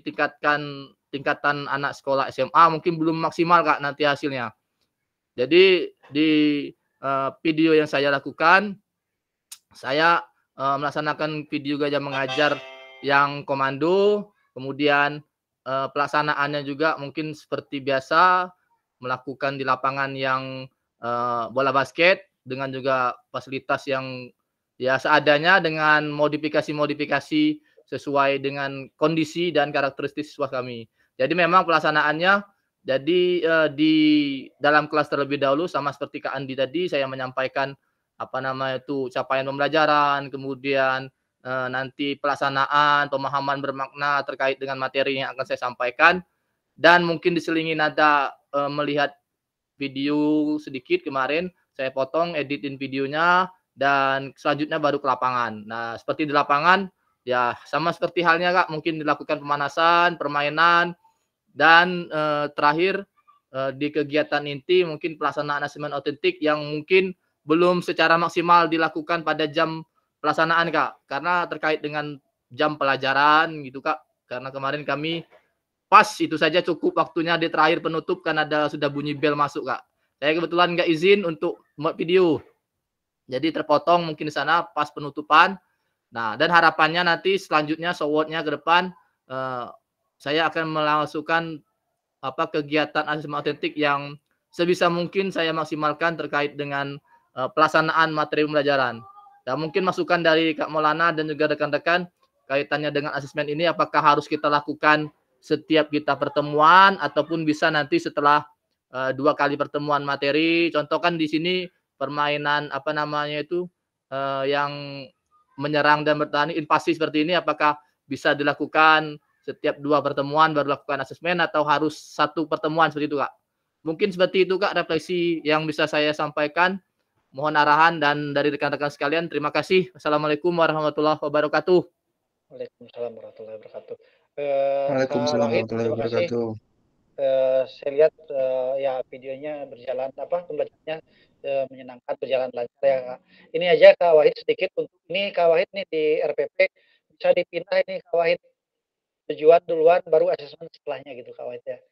tingkatan anak sekolah SMA, mungkin belum maksimal Kak nanti hasilnya. Jadi di video yang saya lakukan, saya melaksanakan video gaya mengajar yang komando, kemudian pelaksanaannya juga mungkin seperti biasa, melakukan di lapangan yang bola basket, dengan juga fasilitas yang ya seadanya, dengan modifikasi-modifikasi sesuai dengan kondisi dan karakteristik siswa kami. Jadi memang pelaksanaannya, jadi di dalam kelas terlebih dahulu sama seperti Kak Andi tadi, saya menyampaikan capaian pembelajaran, kemudian nanti pelaksanaan, pemahaman bermakna terkait dengan materi yang akan saya sampaikan, dan mungkin diselingi nada melihat video sedikit kemarin, saya potong, editin videonya, dan selanjutnya baru ke lapangan. Nah, seperti di lapangan, ya sama seperti halnya Kak, mungkin dilakukan pemanasan, permainan, dan terakhir di kegiatan inti mungkin pelaksanaan asesmen autentik yang mungkin belum secara maksimal dilakukan pada jam pelaksanaan Kak, karena terkait dengan jam pelajaran gitu Kak, karena kemarin kami pas itu saja cukup waktunya di terakhir penutup kan sudah bunyi bel masuk Kak. Saya kebetulan nggak izin untuk membuat video, jadi terpotong mungkin di sana pas penutupan. Nah, dan harapannya nanti selanjutnya sowotnya ke depan saya akan melangsungkan kegiatan asesmen autentik yang sebisa mungkin saya maksimalkan terkait dengan pelaksanaan materi pembelajaran. Dan mungkin masukan dari Kak Maulana dan juga rekan-rekan kaitannya dengan asesmen ini, apakah harus kita lakukan setiap kita pertemuan ataupun bisa nanti setelah 2 kali pertemuan materi. Contoh kan di sini permainan yang menyerang dan bertahan invasi seperti ini, apakah bisa dilakukan setiap 2 pertemuan baru lakukan asesmen atau harus 1 pertemuan seperti itu Kak? Mungkin seperti itu Kak refleksi yang bisa saya sampaikan. Mohon arahan dan dari rekan-rekan sekalian. Terima kasih. Assalamualaikum warahmatullahi wabarakatuh. Waalaikumsalam warahmatullahi wabarakatuh. Waalaikumsalam warahmatullahi wabarakatuh. Saya lihat ya videonya berjalan pembelajarannya menyenangkan, berjalan lancar ya Kak. Ini aja Kak Wahid sedikit untuk ini Kak Wahid nih di RPP bisa dipindah ini Kak Wahid, tujuan duluan baru asesmen setelahnya gitu Kak Wahid ya.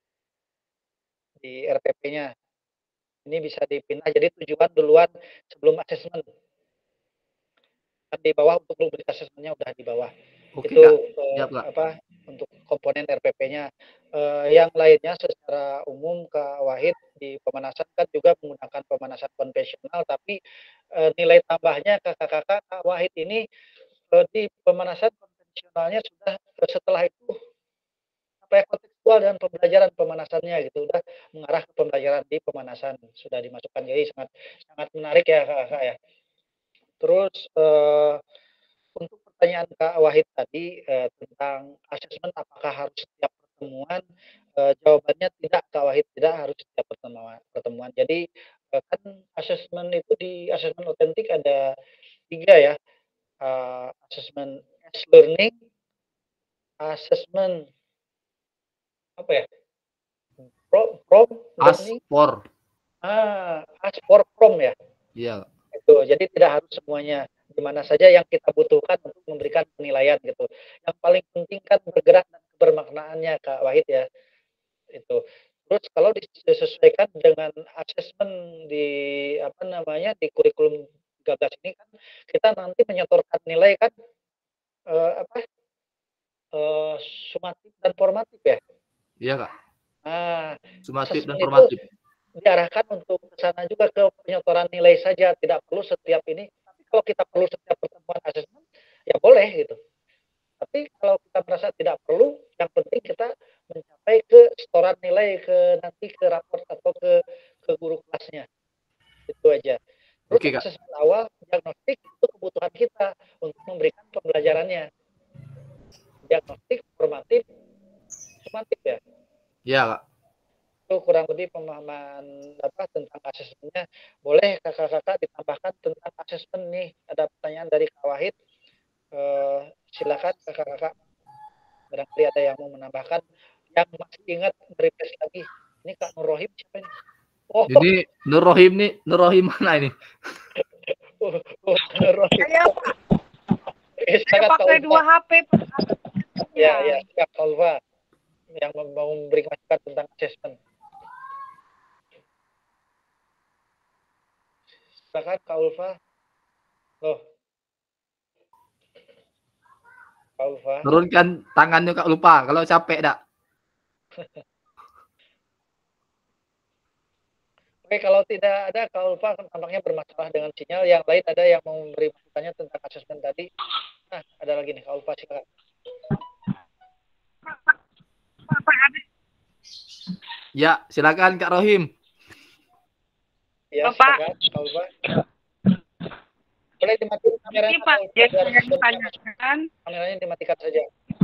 Di RPP-nya ini bisa dipindah, jadi tujuan duluan sebelum asesmen. Kan di bawah untuk rubrik asesmennya udah di bawah. Oke, itu Kak. untuk komponen RPP-nya. Yang lainnya secara umum Kak Wahid di pemanasan kan juga menggunakan pemanasan konvensional, tapi nilai tambahnya kakak-kakak Kak Wahid ini di pemanasan konvensionalnya sudah setelah itu apa ya, kontekstual dan pembelajaran pemanasannya gitu, udah mengarah ke pembelajaran di pemanasan sudah dimasukkan, jadi sangat sangat menarik ya kakak ya. Terus untuk pertanyaan Kak Wahid tadi tentang asesmen apakah harus setiap pertemuan, jawabannya tidak Kak Wahid, tidak harus setiap pertemuan. Jadi kan asesmen itu di asesmen otentik ada 3 ya, asesmen as learning, asesmen apa ya, from learning, ask for from ya. Iya. Itu jadi tidak harus semuanya, di mana saja yang kita butuhkan untuk memberikan penilaian gitu. Yang paling penting kan bergerak dan kebermaknaannya Kak Wahid ya. Itu. Terus kalau disesuaikan dengan asesmen di apa namanya di kurikulum 13 ini kan kita nanti menyetorkan nilai kan sumatif dan formatif ya. Iya Kak. Nah, Sumatif dan asesmen formatif. itu diarahkan untuk ke sana juga ke penyetoran nilai saja, tidak perlu setiap ini. Tapi kalau kita perlu setiap pertemuan asesmen, ya boleh gitu. Tapi kalau kita merasa tidak perlu, yang penting kita mencapai ke setoran nilai ke nanti ke raport atau ke guru kelasnya. Itu aja. Terus Oke, Kak. asesmen awal diagnostik itu kebutuhan kita untuk memberikan pembelajarannya. Diagnostik, formatif, sumatif ya. Iya Kak. Itu kurang lebih pemahaman apa tentang asesmennya. Boleh kakak-kakak ditambahkan tentang asesmen nih, ada pertanyaan dari Kak Wahid. Silakan kakak-kakak, barangkali ada yang mau menambahkan, yang masih ingat request lagi. Ini Kak Nur Rohim siapa ini? Oh, Ini Nur Rohim nih, Nur Rohim mana ini? Nur Rohim. Saya Pak. Saya pakai 2 HP. Ya, siap Kak Ulfa yang mau memberi masukan tentang asesmen. Silakan Kak Ulfa. Loh. Kak Ulfa. Turunkan tangannya Kak, lupa kalau capek dak. Oke, kalau tidak ada Kak Ulfa tampaknya bermasalah dengan sinyal. Yang lain ada yang mau memberi masukannya tentang asesmen tadi? Nah, ada lagi nih Kak Ulfa, silakan. Ya, silakan Kak Rohim. Ya, silakan Kak Ulfa. Boleh dimatikan kameranya Kak Ulfa, biar ditanyakan. Kameranya dimatikan saja.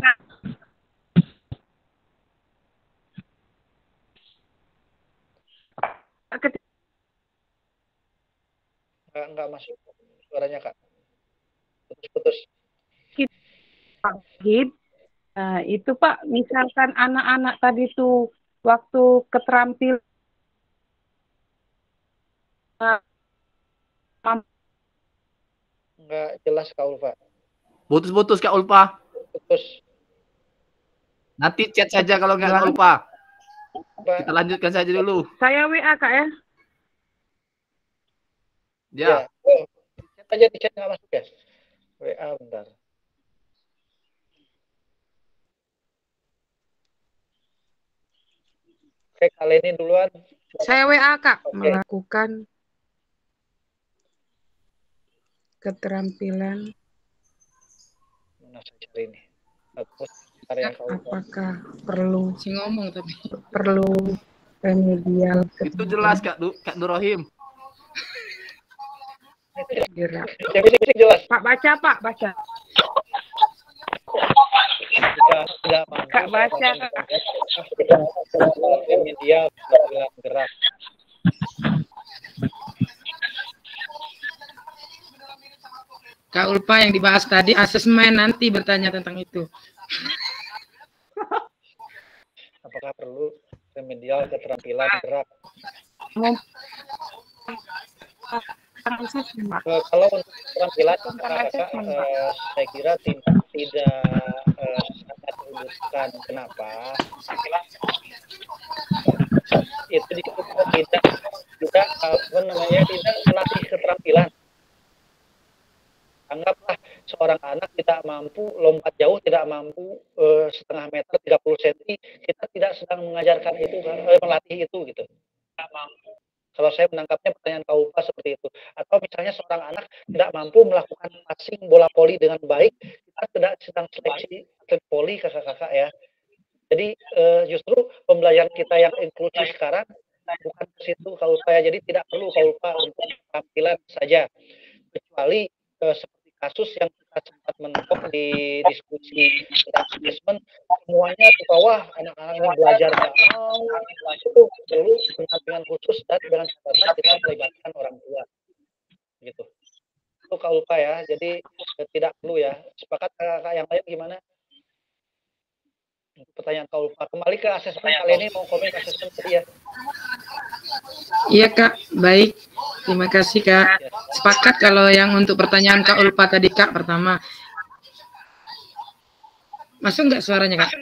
Enggak masuk suaranya Kak. Putus-putus. Nah, itu Pak, misalkan anak-anak tadi tuh waktu keterampilan Enggak jelas Kak Ulfa. Putus-putus Kak Ulfa. Putus. Nanti chat saja kalau nggak Kak Ulfa. Kita lanjutkan saja dulu. Saya WA Kak ya. Ya. Oh, chat aja di chat nggak masuk ya? WA bentar. Oke, kali ini duluan. Saya WA Kak, melakukan keterampilan. Mana saya cari ini? Apakah perlu ngomong tapi perlu remedial? Itu jelas Kak Nur Rohim. Jelas. Pak baca Pak baca. Sudah Kak baca. Media gerak. Kak Ulfa yang dibahas tadi asesmen, nanti bertanya tentang itu. Apakah perlu remedial keterampilan gerak? Kalau untuk keterampilan saya kira tidak sangat dibutuhkan. Kenapa? Itu disebut tidak apa namanya tidak melatih keterampilan. Anggaplah seorang anak tidak mampu lompat jauh, tidak mampu setengah meter 30 cm, kita tidak sedang mengajarkan itu, melatih itu gitu. Kalau saya menangkapnya pertanyaan Kak Ulfa seperti itu. Atau misalnya seorang anak tidak mampu melakukan passing bola voli dengan baik, kita tidak sedang seleksi atlet voli kakak-kakak ya. Jadi justru pembelajaran kita yang inklusif sekarang bukan ke situ Kak Ulfa ya. Jadi tidak perlu Kak Ulfa untuk tampilan saja. Kecuali seperti kasus yang kita sempat mentok di diskusi assessment, semuanya di bawah anak-anak yang belajar nggak mau, itu perlu pendampingan khusus dan dengan catatan kita melibatkan orang tua gitu. Itu Kak Ulfa ya, jadi tidak perlu ya. Sepakat kakak yang lain gimana? Pertanyaan Kak Ulfa. Kembali ke asesmen kali ini, mau komen asesmen tadi ya. Iya Kak, baik. Terima kasih Kak. Sepakat kalau yang untuk pertanyaan Kak Ulfa tadi Kak, pertama. Masuk nggak suaranya Kak?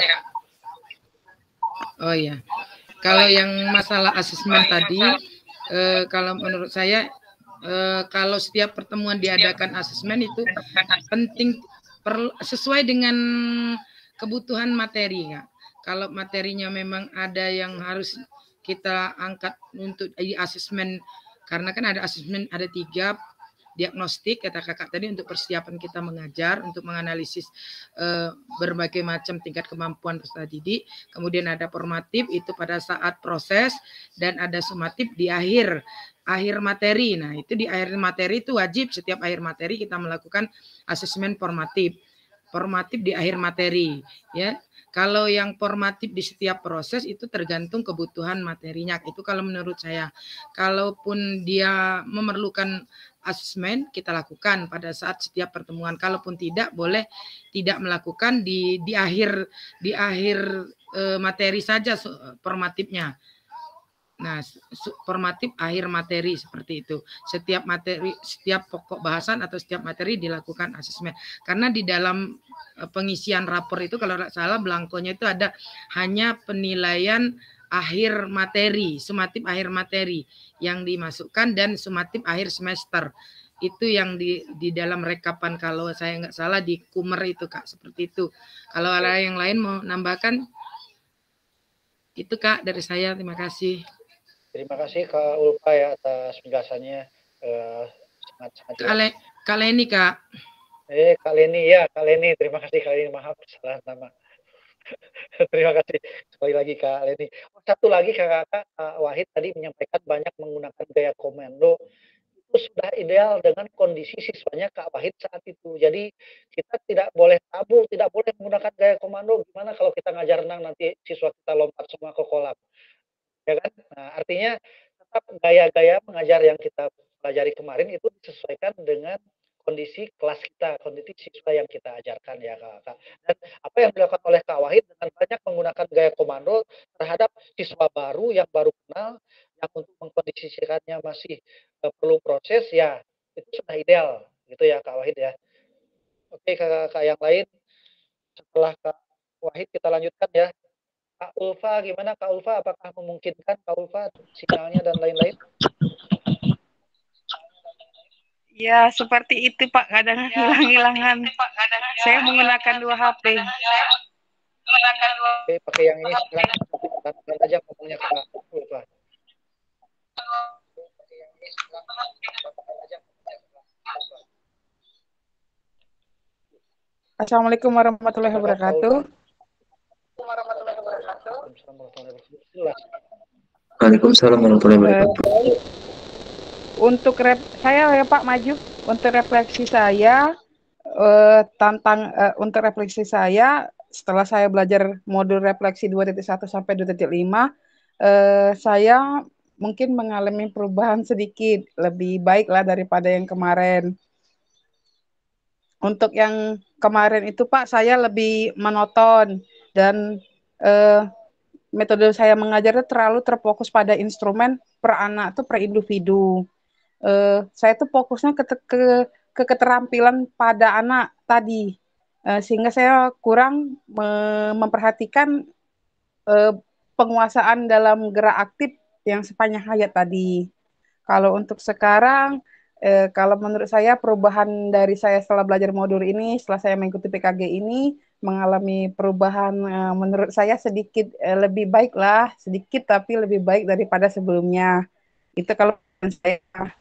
Oh iya. Kalau yang masalah asesmen tadi, kalau menurut saya, kalau setiap pertemuan diadakan asesmen itu penting sesuai dengan kebutuhan materi Kak. Kalau materinya memang ada yang harus kita angkat untuk di asesmen, karena kan ada asesmen, ada 3 diagnostik kata kakak tadi untuk persiapan kita mengajar, untuk menganalisis berbagai macam tingkat kemampuan peserta didik. Kemudian ada formatif itu pada saat proses, dan ada sumatif di akhir materi. Nah itu di akhir materi itu wajib setiap akhir materi kita melakukan asesmen formatif di akhir materi ya. Kalau yang formatif di setiap proses itu tergantung kebutuhan materinya. Itu kalau menurut saya. Kalaupun dia memerlukan asesmen, kita lakukan pada saat setiap pertemuan. Kalaupun tidak, boleh tidak melakukan di akhir materi saja formatifnya. Nah, formatif akhir materi seperti itu. Setiap materi, setiap pokok bahasan atau setiap materi dilakukan asesmen. Karena di dalam pengisian rapor itu kalau tidak salah belangkonya itu ada hanya penilaian akhir materi, sumatif akhir materi yang dimasukkan dan sumatif akhir semester. Itu yang di dalam rekapan kalau saya nggak salah di Kumer itu Kak, seperti itu. Kalau ada yang lain mau nambahkan, itu Kak dari saya. Terima kasih. Terima kasih Kak Ulfa ya atas penjelasannya, sangat jelas. Kak Leni Kak. Kak Leni ya, Kak Leni. Terima kasih Kak Leni, maaf salah nama. Terima kasih sekali lagi Kak Leni. Satu lagi Kak Wahid tadi menyampaikan banyak menggunakan gaya komando. Itu sudah ideal dengan kondisi siswanya Kak Wahid saat itu. Jadi kita tidak boleh tabu, tidak boleh menggunakan gaya komando. Gimana kalau kita ngajar renang nanti siswa kita lompat semua ke kolam? Ya kan? Nah, artinya tetap gaya-gaya mengajar yang kita pelajari kemarin itu disesuaikan dengan kondisi kelas kita, kondisi siswa yang kita ajarkan ya Kak. Dan apa yang dilakukan oleh Kak Wahid dengan banyak menggunakan gaya komando terhadap siswa baru yang baru kenal, yang untuk mengkondisikannya masih perlu proses, ya itu sudah ideal gitu ya Kak Wahid ya. Oke Kak yang lain, setelah Kak Wahid kita lanjutkan ya. Kak Ulfa, gimana Kak Ulfa? Apakah memungkinkan Kak Ulfa sinyalnya dan lain-lain? Ya, seperti itu Pak, kadang hilang-hilangan. Saya menggunakan 2 HP. Oke, pakai yang ini sekarang aja ngomongnya Kak Ulfa. Assalamualaikum warahmatullahi wabarakatuh. Waalaikumsalam warahmatullahi wabarakatuh. Untuk saya ya Pak maju untuk refleksi saya untuk refleksi saya setelah saya belajar modul refleksi 2.1 sampai 2.5, saya mungkin mengalami perubahan sedikit, lebih baik lah daripada yang kemarin. Untuk yang kemarin itu Pak, saya lebih monoton dan metode saya mengajarnya terlalu terfokus pada instrumen per anak atau per individu. Saya tuh fokusnya ke keterampilan pada anak tadi, sehingga saya kurang memperhatikan penguasaan dalam gerak aktif yang sepanjang hayat tadi. Kalau untuk sekarang Kalau menurut saya perubahan dari saya setelah belajar modul ini, setelah saya mengikuti PKG ini, mengalami perubahan menurut saya sedikit lebih baik lah, sedikit tapi lebih baik daripada sebelumnya. Itu kalau saya.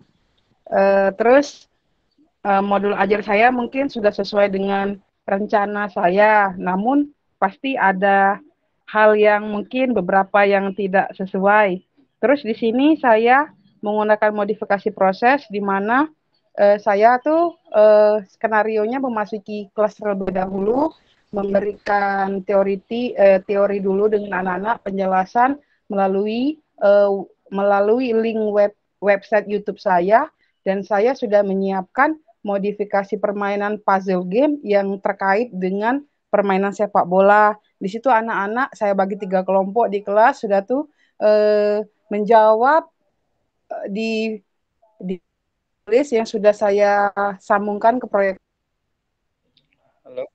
Terus modul ajar saya mungkin sudah sesuai dengan rencana saya, namun pasti ada hal yang mungkin beberapa yang tidak sesuai. Terus di sini saya menggunakan modifikasi proses di mana saya tuh skenarionya memasuki kelas terlebih dahulu, memberikan teori dulu dengan anak-anak penjelasan melalui link website YouTube saya, dan saya sudah menyiapkan modifikasi permainan puzzle game yang terkait dengan permainan sepak bola. Di situ anak-anak saya bagi 3 kelompok di kelas sudah tuh menjawab di list yang sudah saya sambungkan ke proyek. Halo.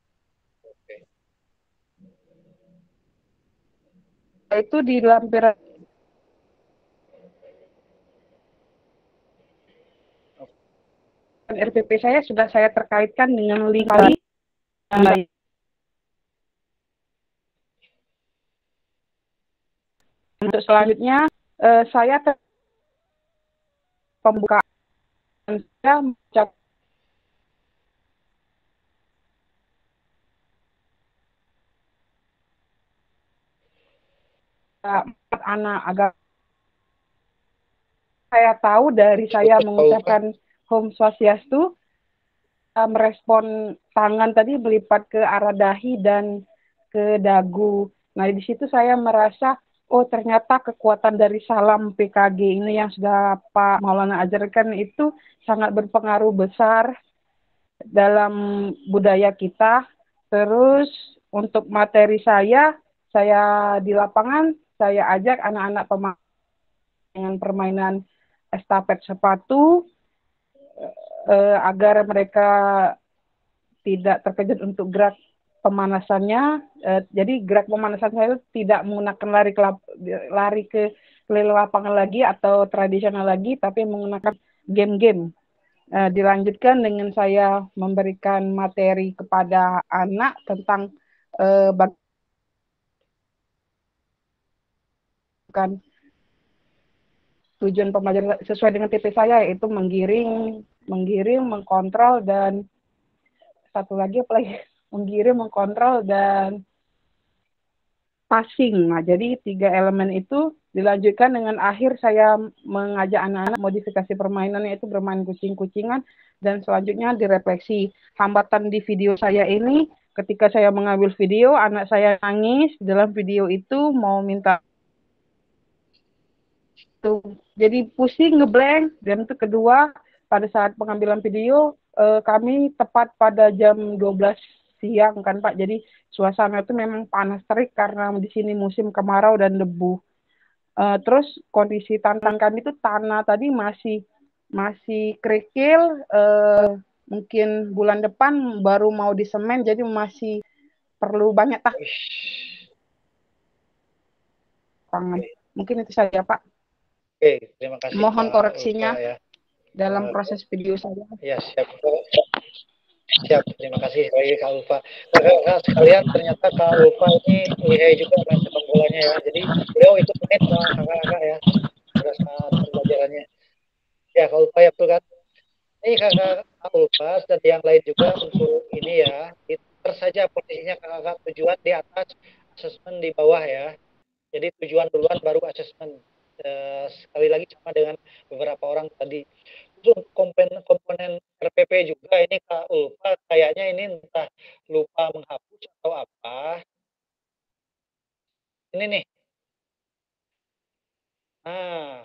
Oke. Itu di lampiran RPP saya sudah saya terkaitkan dengan link yang lain. Untuk selanjutnya saya pembukaan saya mengucap anak agar saya tahu dari saya mengucapkan Om Swastiastu, merespon tangan tadi melipat ke arah dahi dan ke dagu. Nah, di situ saya merasa, oh ternyata kekuatan dari salam PKG ini yang sudah Pak Maulana ajarkan itu sangat berpengaruh besar dalam budaya kita. Terus untuk materi saya di lapangan, saya ajak anak-anak pemain dengan permainan estafet sepatu, agar mereka tidak terkejut untuk gerak pemanasannya. Jadi gerak pemanasan saya tidak menggunakan lari ke lapangan lagi atau tradisional lagi, tapi menggunakan game-game. Dilanjutkan dengan saya memberikan materi kepada anak tentang tujuan pembelajaran sesuai dengan TP saya, yaitu menggiring, mengkontrol, dan satu lagi apa lagi? Menggiring, mengkontrol, dan passing. Nah, jadi 3 elemen itu dilanjutkan dengan akhir saya mengajak anak-anak modifikasi permainan, yaitu bermain kucing-kucingan, dan selanjutnya direfleksi. Hambatan di video saya ini, ketika saya mengambil video, anak saya nangis dalam video itu, mau minta jadi pusing, ngeblank. Dan itu kedua, pada saat pengambilan video kami tepat pada jam 12 siang kan Pak, jadi suasana itu memang panas terik karena di sini musim kemarau dan debu. Terus kondisi tantangan kami itu tanah tadi masih kerikil, mungkin bulan depan baru mau disemen, jadi masih perlu banyak tangan. Mungkin itu saja Pak. Oke, terima kasih. Mohon Pak koreksinya Ulfa, ya. dalam proses video saya. Ya, siap. Terima kasih Kak Ulfa. Kakak sekalian, ternyata Kak Ulfa ini lihai juga main sepak bolanya ya. Jadi beliau ikut menit kakak-kakak ya pada saat pembelajarannya. Ya Kak Ulfa ya betul kan. Ini Kak Ulfa dan yang lain juga untuk ini ya. Saja posisinya kakak tujuan di atas, asesmen di bawah ya. Jadi tujuan duluan baru asesmen. Sekali lagi sama dengan beberapa orang tadi. Untuk komponen RPP juga ini Kak Ulfa kayaknya ini entah lupa menghapus atau apa. Ini nih. Nah,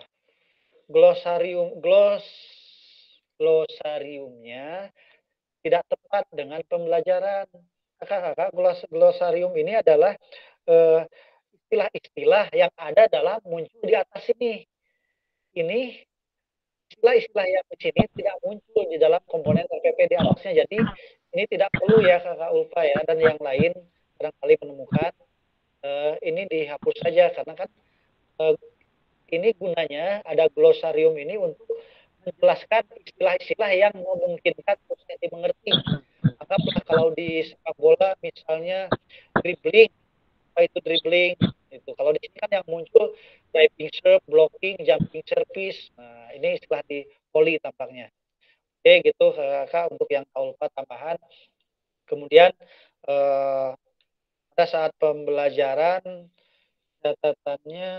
glosariumnya tidak tepat dengan pembelajaran. Kakak-kakak, glosarium ini adalah istilah-istilah yang ada dalam muncul di atas ini. Ini istilah-istilah yang di sini tidak muncul di dalam komponen RPP di atasnya. Jadi ini tidak perlu ya Kakak Ulfa ya dan yang lain barangkali menemukan ini dihapus saja karena kan ini gunanya ada glosarium ini untuk menjelaskan istilah-istilah yang memungkinkan untuk dimengerti. Anggaplah kalau di sepak bola misalnya dribbling, apa itu dribbling? Itu kalau di sini kan yang muncul diving serve, blocking, jumping service. Nah, ini istilah di voli tampaknya. Oke, gitu Kak untuk yang KULPA tambahan. Kemudian pada saat pembelajaran catatannya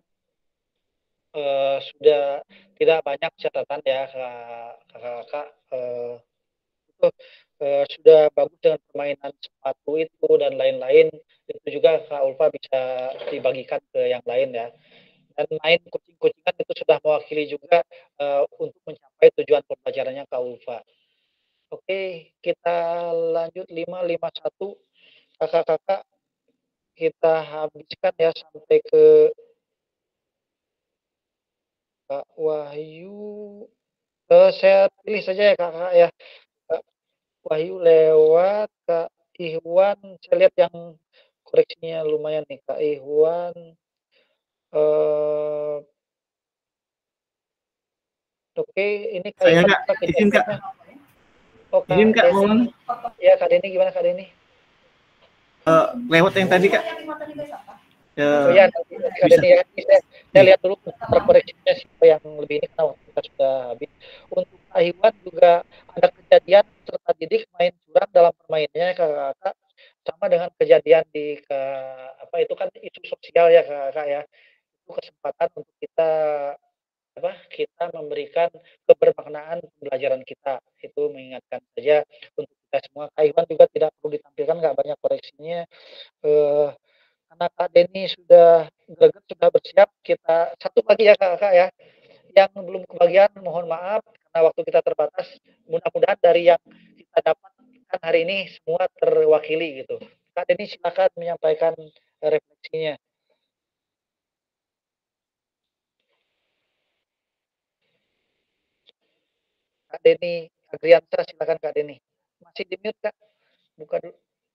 sudah tidak banyak catatan ya kakak-kakak, itu sudah bagus dengan permainan sepatu itu dan lain-lain, itu juga Kak Ulfa bisa dibagikan ke yang lain ya, dan main kucing-kucingan itu sudah mewakili juga untuk mencapai tujuan pembelajarannya Kak Ulfa. Oke, kita lanjut 551 kakak-kakak, kita habiskan ya sampai ke Kak Wahyu. Saya pilih saja ya kakak ya, Kak Wahyu lewat Kak Ihwan. Saya lihat yang koreksinya lumayan nih Kak Ihwan. Oke, ini Kak Saya Ihwan. Kak, izin Kak. Oh, Kak Izin Kak, Denny. mohon. Ya Kak Denny, gimana Kak Denny? Lewat yang tadi Kak. Oh ya, Kak Denny ya. Saya lihat dulu koreksinya siapa yang lebih ini karena waktu kita sudah habis. Untuk Kak Ihwan juga ada kejadian serta didik main curang dalam permainannya kakak, sama dengan kejadian di apa itu kan isu sosial ya kakak ya. Itu kesempatan untuk kita memberikan kebermaknaan pembelajaran kita. Itu mengingatkan saja untuk kita semua. Kak Iwan juga tidak perlu ditampilkan, nggak banyak koreksinya. Karena Kak Denny sudah greget, sudah bersiap. Kita satu lagi ya kakak ya, yang belum kebagian mohon maaf karena waktu kita terbatas. Mudah-mudahan dari yang kita dapatkan hari ini semua terwakili gitu. Kak Denny silakan menyampaikan refleksinya. Kak Denny Agriansa, silakan Kak Denny. Masih di mute Kak, buka dulu.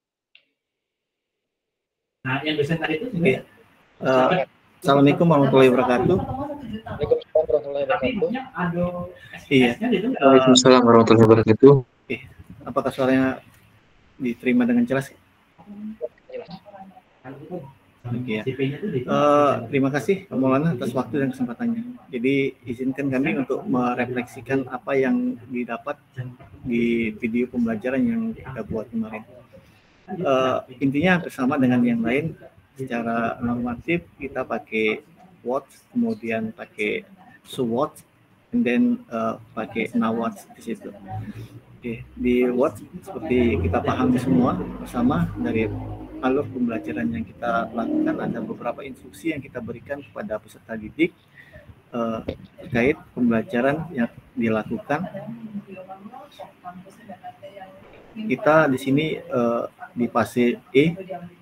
Nah, yang dosen tadi itu juga. Assalamualaikum warahmatullahi wabarakatuh. Waalaikumsalam warahmatullahi wabarakatuh. Iya. Waalaikumsalam warahmatullahi wabarakatuh. Apakah suaranya diterima dengan jelas? Jelas. Oke, ya. Terima kasih Pak Maulana atas waktu dan kesempatannya. Jadi izinkan kami untuk merefleksikan apa yang didapat di video pembelajaran yang kita buat kemarin. Intinya bersama dengan yang lain, secara normatif kita pakai watch, kemudian pakai SWOT, and then pakai NAWATS di situ. Oke, di watch seperti kita pahami semua bersama dari alur pembelajaran yang kita lakukan, ada beberapa instruksi yang kita berikan kepada peserta didik terkait pembelajaran yang dilakukan. Kita di sini di fase E,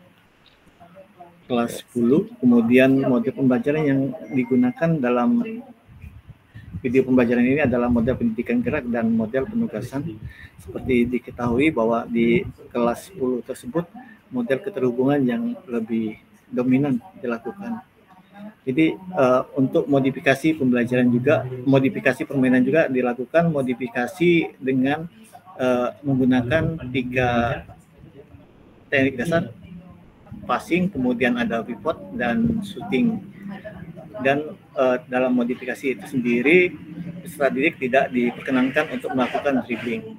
kelas 10, kemudian model pembelajaran yang digunakan dalam video pembelajaran ini adalah model pendidikan gerak dan model penugasan. Seperti diketahui bahwa di kelas 10 tersebut model keterhubungan yang lebih dominan dilakukan. Jadi untuk modifikasi pembelajaran juga, modifikasi permainan juga dilakukan, modifikasi dengan menggunakan 3 teknik dasar, passing, kemudian ada pivot dan shooting. Dan dalam modifikasi itu sendiri, peserta didik tidak diperkenankan untuk melakukan dribbling.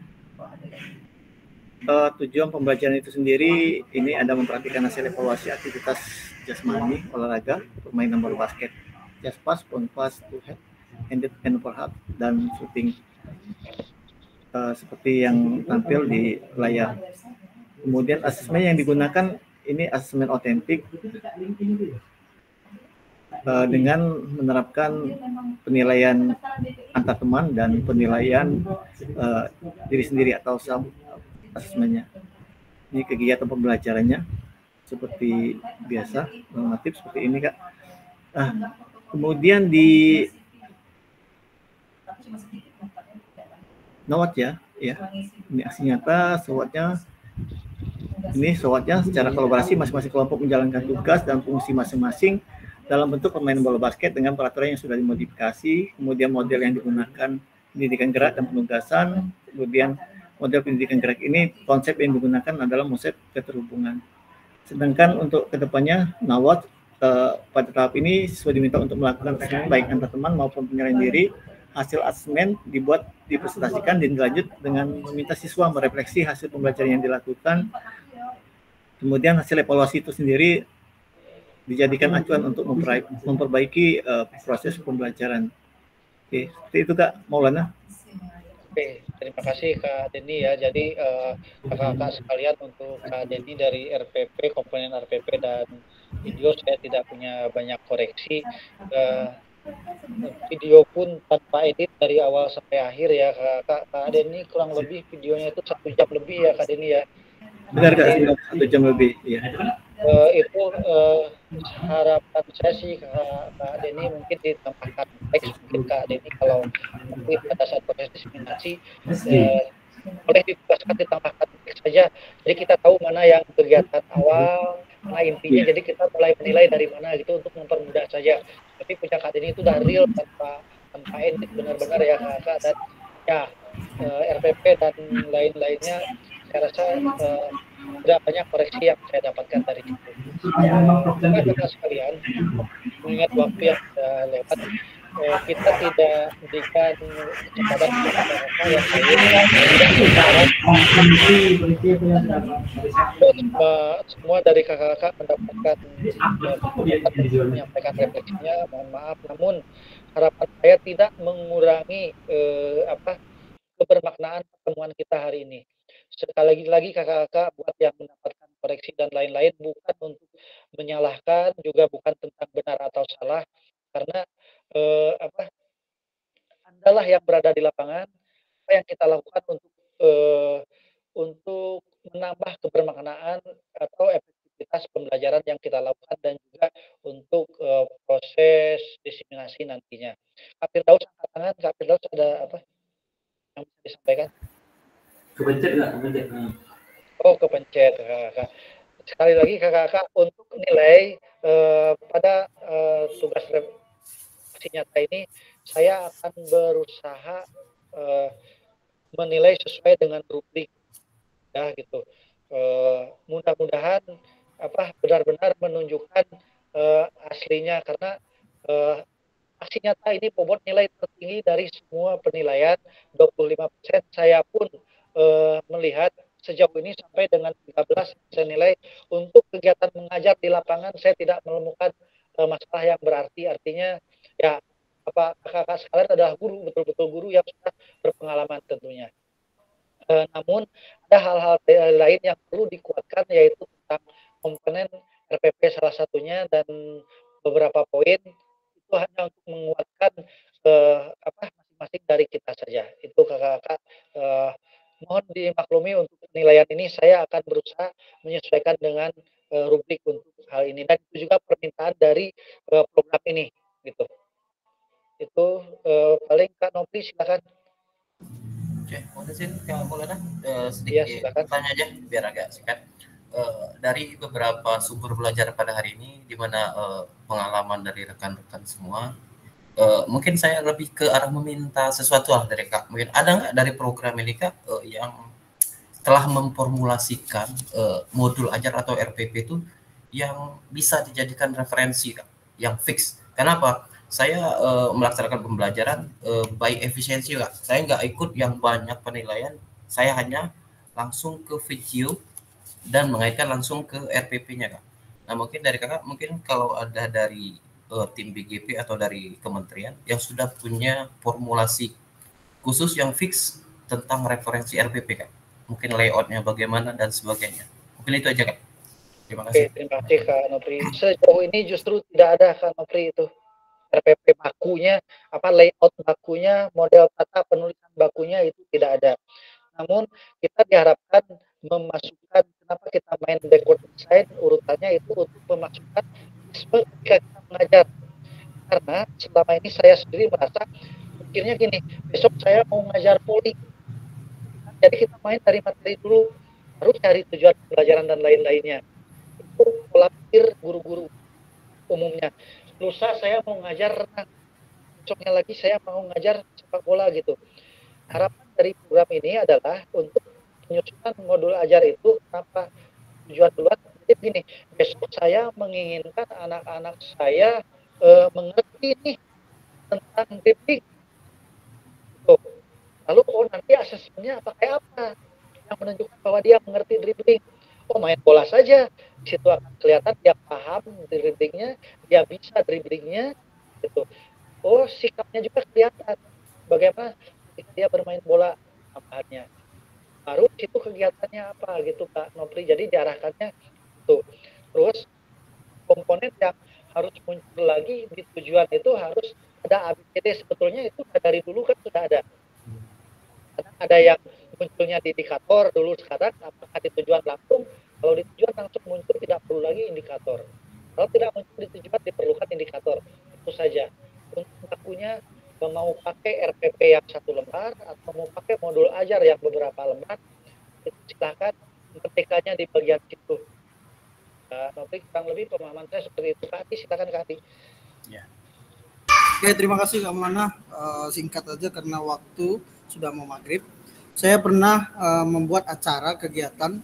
Tujuan pembelajaran itu sendiri ini ada memperhatikan hasil evaluasi aktivitas jasmani, olahraga, permainan bola basket, just pass, point pass, to head, handed and overhead, dan shooting. Seperti yang tampil di layar. Kemudian asesmen yang digunakan ini asesmen otentik dengan menerapkan penilaian antar teman dan penilaian diri sendiri atau self asesmennya. Ini kegiatan pembelajarannya seperti biasa, normatif seperti ini Kak. Kemudian di NAWAT ya, ini aksi nyata, SWOT-nya. Ini SWOT-nya secara kolaborasi masing-masing kelompok menjalankan tugas dan fungsi masing-masing dalam bentuk permainan bola basket dengan peraturan yang sudah dimodifikasi, kemudian model yang digunakan pendidikan gerak dan penugasan, kemudian model pendidikan gerak ini konsep yang digunakan adalah konsep keterhubungan. Sedangkan untuk kedepannya NAWAT pada tahap ini siswa diminta untuk melakukan asesmen baik antar teman maupun penilaian diri. Hasil asesmen dibuat, dipresentasikan, dan dilanjut dengan meminta siswa merefleksi hasil pembelajaran yang dilakukan. Kemudian hasil evaluasi itu sendiri dijadikan acuan untuk memperbaiki proses pembelajaran. Oke, seperti itu Kak Maulana. Oke, terima kasih Kak Denny ya. Jadi kakak-kakak sekalian, untuk Kak Denny dari RPP, komponen RPP dan video, saya tidak punya banyak koreksi. Video pun tanpa edit dari awal sampai akhir ya Kak Denny, kurang lebih videonya itu 1 jam lebih ya Kak Denny ya. Benar Kak, 1 jam lebih. Ya. Itu harapan saya sih Kak Denny, mungkin ditambahkan teks mungkin Kak Denny, kalau mungkin pada saat proses diseminasi boleh ditugaskan ditambahkan teks saja, jadi kita tahu mana yang kegiatan awal, mana intinya, jadi kita mulai menilai dari mana gitu untuk mempermudah saja. Tapi punya Kak Denny itu udah real tanpa edit benar-benar ya Kak, dan ya RPP dan lain-lainnya saya rasa tidak banyak koreksi yang saya dapatkan dari situ. Kakak sekalian, mengingat waktu yang sudah lewat, kita tidak berikan kesempatan kepada yang semua dari kakak-kakak mendapatkan menyampaikan refleksinya. Mohon maaf, namun harapan saya tidak mengurangi kebermaknaan pertemuan kita hari ini. Sekali lagi kakak-kakak, buat yang mendapatkan koreksi dan lain-lain, bukan untuk menyalahkan, juga bukan tentang benar atau salah, karena Andalah yang berada di lapangan. Apa yang kita lakukan untuk menambah kebermaknaan atau efektivitas pembelajaran yang kita lakukan, dan juga untuk proses diseminasi nantinya. Kak Firdaus angkat tangan. Kak Firdaus ada apa yang bisa disampaikan? Kepencet nggak? Kepencet. Oh, kepencet kakak. Sekali lagi kakak, untuk nilai pada tugas refleksi nyata ini, saya akan berusaha menilai sesuai dengan rubrik ya gitu. Mudah-mudahan benar-benar menunjukkan aslinya, karena aksi nyata ini bobot nilai tertinggi dari semua penilaian, 25%. Saya pun melihat sejauh ini sampai dengan 13 saya nilai. Untuk kegiatan mengajar di lapangan saya tidak menemukan masalah yang berarti. Artinya ya kakak-kakak sekalian adalah guru, betul-betul guru yang sudah berpengalaman tentunya. Namun ada hal-hal lain yang perlu dikuatkan, yaitu tentang komponen RPP salah satunya, dan beberapa poin itu hanya untuk menguatkan masing-masing dari kita saja. Itu kakak-kakak, mohon dimaklumi untuk penilaian ini saya akan berusaha menyesuaikan dengan rubrik untuk hal ini, dan itu juga permintaan dari program ini gitu. Itu paling Kak Nopri, silakan. Oke, mau izin Kak Maulana sedikit tanya aja biar agak singkat. Dari beberapa sumber belajar pada hari ini, di mana pengalaman dari rekan-rekan semua, mungkin saya lebih ke arah meminta sesuatu lah dari Kak. Mungkin ada nggak dari program ini Kak yang telah memformulasikan modul ajar atau RPP itu yang bisa dijadikan referensi Kak, yang fix. Kenapa? Saya melaksanakan pembelajaran by efisiensi Kak. Saya nggak ikut yang banyak penilaian, saya hanya langsung ke video dan mengaitkan langsung ke RPP-nya Kak. Nah mungkin dari Kakak, mungkin kalau ada dari tim BGP atau dari kementerian yang sudah punya formulasi khusus yang fix tentang referensi RPP Kak. Mungkin layoutnya bagaimana dan sebagainya. Mungkin itu aja Kak. Terima kasih. Oke, terima kasih Kak Nopri. Sejauh ini justru tidak ada Kak Nopri itu. RPP bakunya, layout bakunya, model kata penulisan bakunya itu tidak ada. Namun kita diharapkan memasukkan, kenapa kita main backward design, urutannya itu untuk memasukkan ketika kita mengajar. Karena selama ini saya sendiri merasa pikirnya gini, besok saya mau mengajar poli, jadi kita main dari materi dulu, baru cari tujuan pembelajaran dan lain-lainnya. Itu pola pikir guru-guru umumnya. lusa saya mau ngajar renang, besoknya lagi saya mau ngajar sepak bola gitu. Harapan dari program ini adalah untuk penyusunan modul ajar itu apa tujuan luar. Jadi begini, besok saya menginginkan anak-anak saya mengerti nih tentang dribbling. Lalu nanti asesmennya pakai apa yang menunjukkan bahwa dia mengerti dribbling? Oh, main bola saja, di situ akan kelihatan dia paham dribblingnya, dia bisa dribblingnya, gitu. Oh, sikapnya juga kelihatan bagaimana dia bermain bola tambahannya. Baru situ kegiatannya apa gitu Pak Nopri. Jadi diarahkannya tuh. Terus komponen yang harus muncul lagi di tujuan itu harus ada ABCD. Sebetulnya itu dari dulu kan sudah ada. Ada yang munculnya di indikator dulu, sekarang apakah di tujuan langsung? Kalau di tujuan langsung muncul tidak perlu lagi indikator. Kalau tidak muncul di tujuan diperlukan indikator. Itu saja. Untuk akunya mau pakai RPP yang 1 lembar atau mau pakai modul ajar yang beberapa lembar, itu silakan ketikanya di bagian situ. Nanti kurang lebih pemahaman saya seperti itu. Kak Ati, silakan Kak Ati. Ya. Oke, terima kasih Kak Maulana. Singkat aja karena waktu sudah mau maghrib. Saya pernah membuat acara kegiatan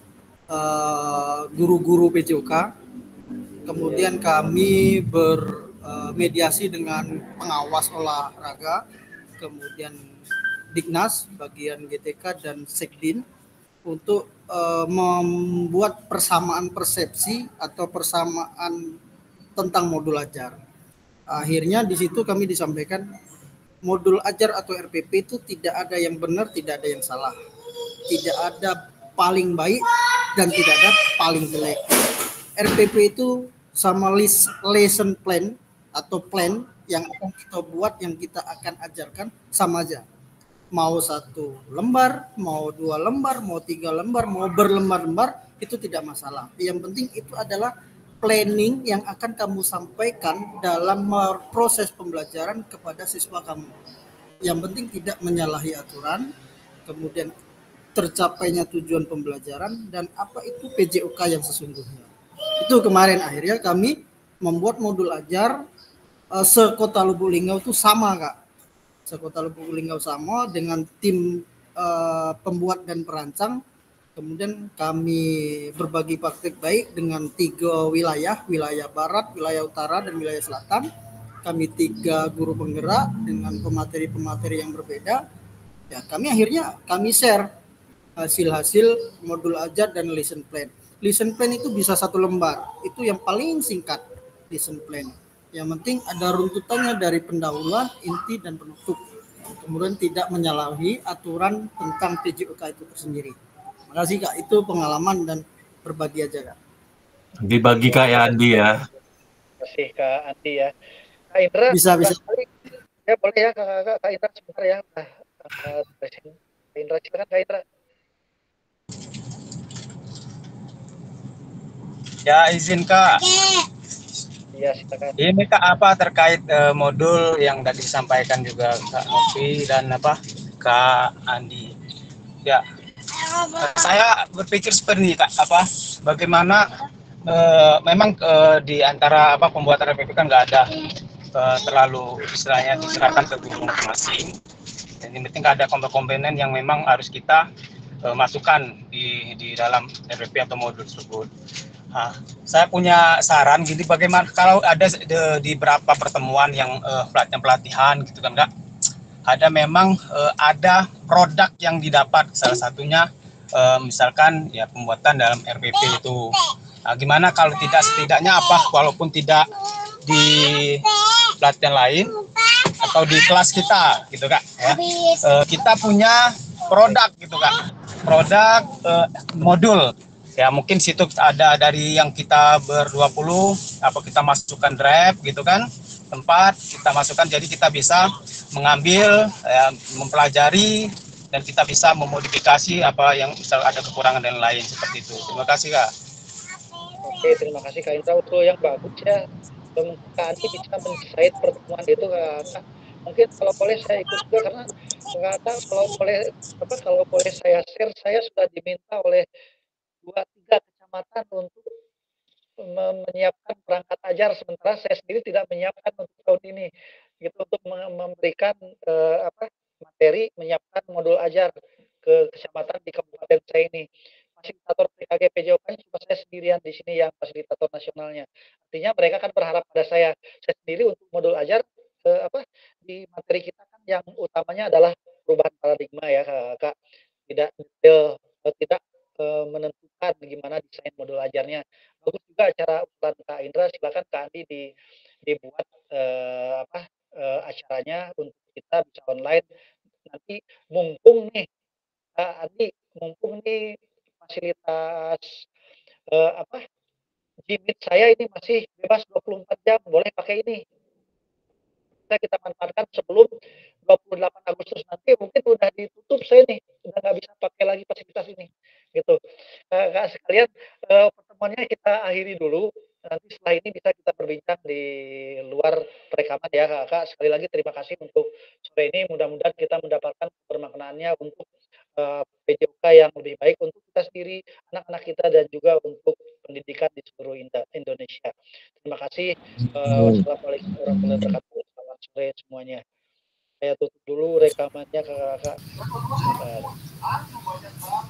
guru-guru PJOK. Kemudian kami bermediasi dengan pengawas olahraga, kemudian Dignas, bagian GTK dan Sekdin untuk membuat persamaan persepsi atau persamaan tentang modul ajar. Akhirnya di situ kami disampaikan modul ajar atau RPP itu tidak ada yang benar, tidak ada yang salah. Tidak ada paling baik dan tidak ada paling jelek. RPP itu sama lesson plan atau plan yang akan kita buat, yang kita akan ajarkan sama aja. Mau 1 lembar, mau 2 lembar, mau 3 lembar, mau berlembar-lembar, itu tidak masalah. Yang penting itu adalah planning yang akan kamu sampaikan dalam proses pembelajaran kepada siswa kamu. Yang penting tidak menyalahi aturan, kemudian tercapainya tujuan pembelajaran, dan apa itu PJOK yang sesungguhnya. Itu kemarin akhirnya kami membuat modul ajar sekota Lubuk Linggau itu sama Kak. Sekota Lubuk Linggau sama dengan tim pembuat dan perancang. Kemudian kami berbagi praktik baik dengan 3 wilayah, wilayah barat, wilayah utara, dan wilayah selatan. Kami 3 guru penggerak dengan pemateri-pemateri yang berbeda. Ya, kami akhirnya share hasil-hasil modul ajar dan lesson plan. Lesson plan itu bisa 1 lembar, itu yang paling singkat lesson plan. Yang penting ada runtutannya dari pendahuluan, inti, dan penutup. Kemudian tidak menyalahi aturan tentang PJOK itu tersendiri. Terima kasih Kak, itu pengalaman dan berbagi aja Kak. Dibagi Kak ya Andi ya. Terima kasih Kak Andi ya. Kak Indra, bisa. Ya boleh ya Kak Indra sebentar ya. Kak Indra, silakan Kak Indra. Ya izin Kak. Iya silakan. Ini Kak apa terkait modul yang tadi disampaikan juga Kak Novi dan Kak Andi. Ya. Saya berpikir seperti ini Kak, bagaimana memang di antara pembuatan RPP kan nggak ada terlalu istilahnya diserahkan ke guru masing-masing. Yang penting ada komponen yang memang harus kita masukkan di dalam RPP atau modul tersebut. Nah, saya punya saran gini, bagaimana kalau ada di beberapa pertemuan yang pelatihan gitu kan Kak, ada memang ada produk yang didapat, salah satunya misalkan ya pembuatan dalam RPP itu. Nah, gimana kalau setidaknya walaupun tidak di pelatihan lain atau di kelas kita gitu Kak ya, kita punya produk gitu Kak, produk modul ya, mungkin situ ada dari yang kita ber-20 kita masukkan drive gitu kan, tempat kita masukkan, jadi kita bisa mengambil mempelajari dan kita bisa memodifikasi apa yang misal ada kekurangan dan lain seperti itu. Terima kasih Kak. Oke, terima kasih Kak Indra untuk yang bagus ya. Kak Andi bisa mendesain pertemuan itu Kak. Mungkin kalau boleh saya ikut juga, karena Kak, kalau boleh saya share, saya sudah diminta oleh 2-3 kecamatan untuk menyiapkan perangkat ajar, sementara saya sendiri tidak menyiapkan untuk tahun ini, gitu, untuk memberikan materi menyiapkan modul ajar ke kecamatan di kabupaten saya ini. Fasilitator PKG PJOK cuma saya sendirian di sini yang fasilitator nasionalnya. Artinya mereka kan berharap pada saya sendiri untuk modul ajar di materi kita kan yang utamanya adalah perubahan paradigma ya Kak. Tidak detail, tidak menentukan gimana desain modul ajarnya. Bagus juga acara usulan Kak Indra, silakan Kak Andi dibuat acaranya untuk kita bisa online. Nanti mumpung nih Kak Andi, mumpung nih fasilitas Gmeet saya ini masih bebas 24 jam, boleh pakai ini. Kita manfaatkan sebelum 28 Agustus nanti mungkin udah ditutup saya nih, udah nggak bisa pakai lagi fasilitas ini, gitu. Kak sekalian, pertemuannya kita akhiri dulu. Nanti setelah ini bisa kita berbincang di luar perekaman ya Kak. Sekali lagi terima kasih untuk sore ini. Mudah-mudahan kita mendapatkan permaknaannya untuk PJOK yang lebih baik untuk kita sendiri, anak-anak kita, dan juga untuk pendidikan di seluruh Indonesia. Terima kasih. Wassalamualaikum warahmatullahi wabarakatuh. Selamat sore semuanya. Saya tutup dulu rekamannya Kakak.